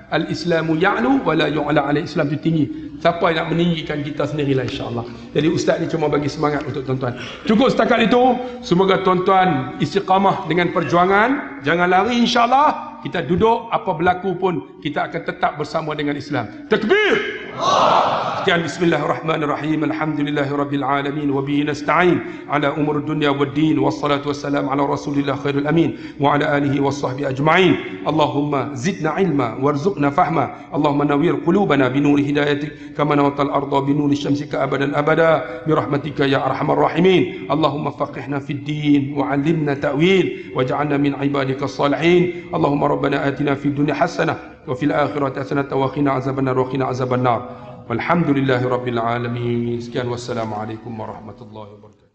Al-Islamu ya'lu wa la yu'la alai. Islam itu tinggi. Siapa yang nak meninggikan kita sendirilah, insya-Allah. Jadi ustaz ni cuma bagi semangat untuk tuan-tuan. Cukup setakat itu. Semoga tuan-tuan istiqamah dengan perjuangan, jangan lari, insya-Allah. Kita duduk, apa berlaku pun kita akan tetap bersama dengan Islam. Takbir. Sekian, bismillahirrahmanirrahim. Alhamdulillahirabbil alamin wa bihi nasta'in ala umur dunya waddin, wassalatu wassalam ala rasulillah khairul amin wa ala alihi washabbihi ajma'in. Allahumma zidna ilma warzuqna fahma. Allahumma nawwir qulubana bi nuri hidayatik kama nawtal arda bi nuri syamsika abadan abada bi rahmatika ya arhamar rahimin. Allahumma faqihna fid din wa 'allimna ta'wil waj'alna min ibadika salihin. Allahumma rabbana atina fid dunya hasanah wa fil akhirati hasanah wa qina azabannar wa qina azabannar. Walhamdulillahi rabbil alamin. Sekian, wassalamualaikum warahmatullahi wabarakatuh.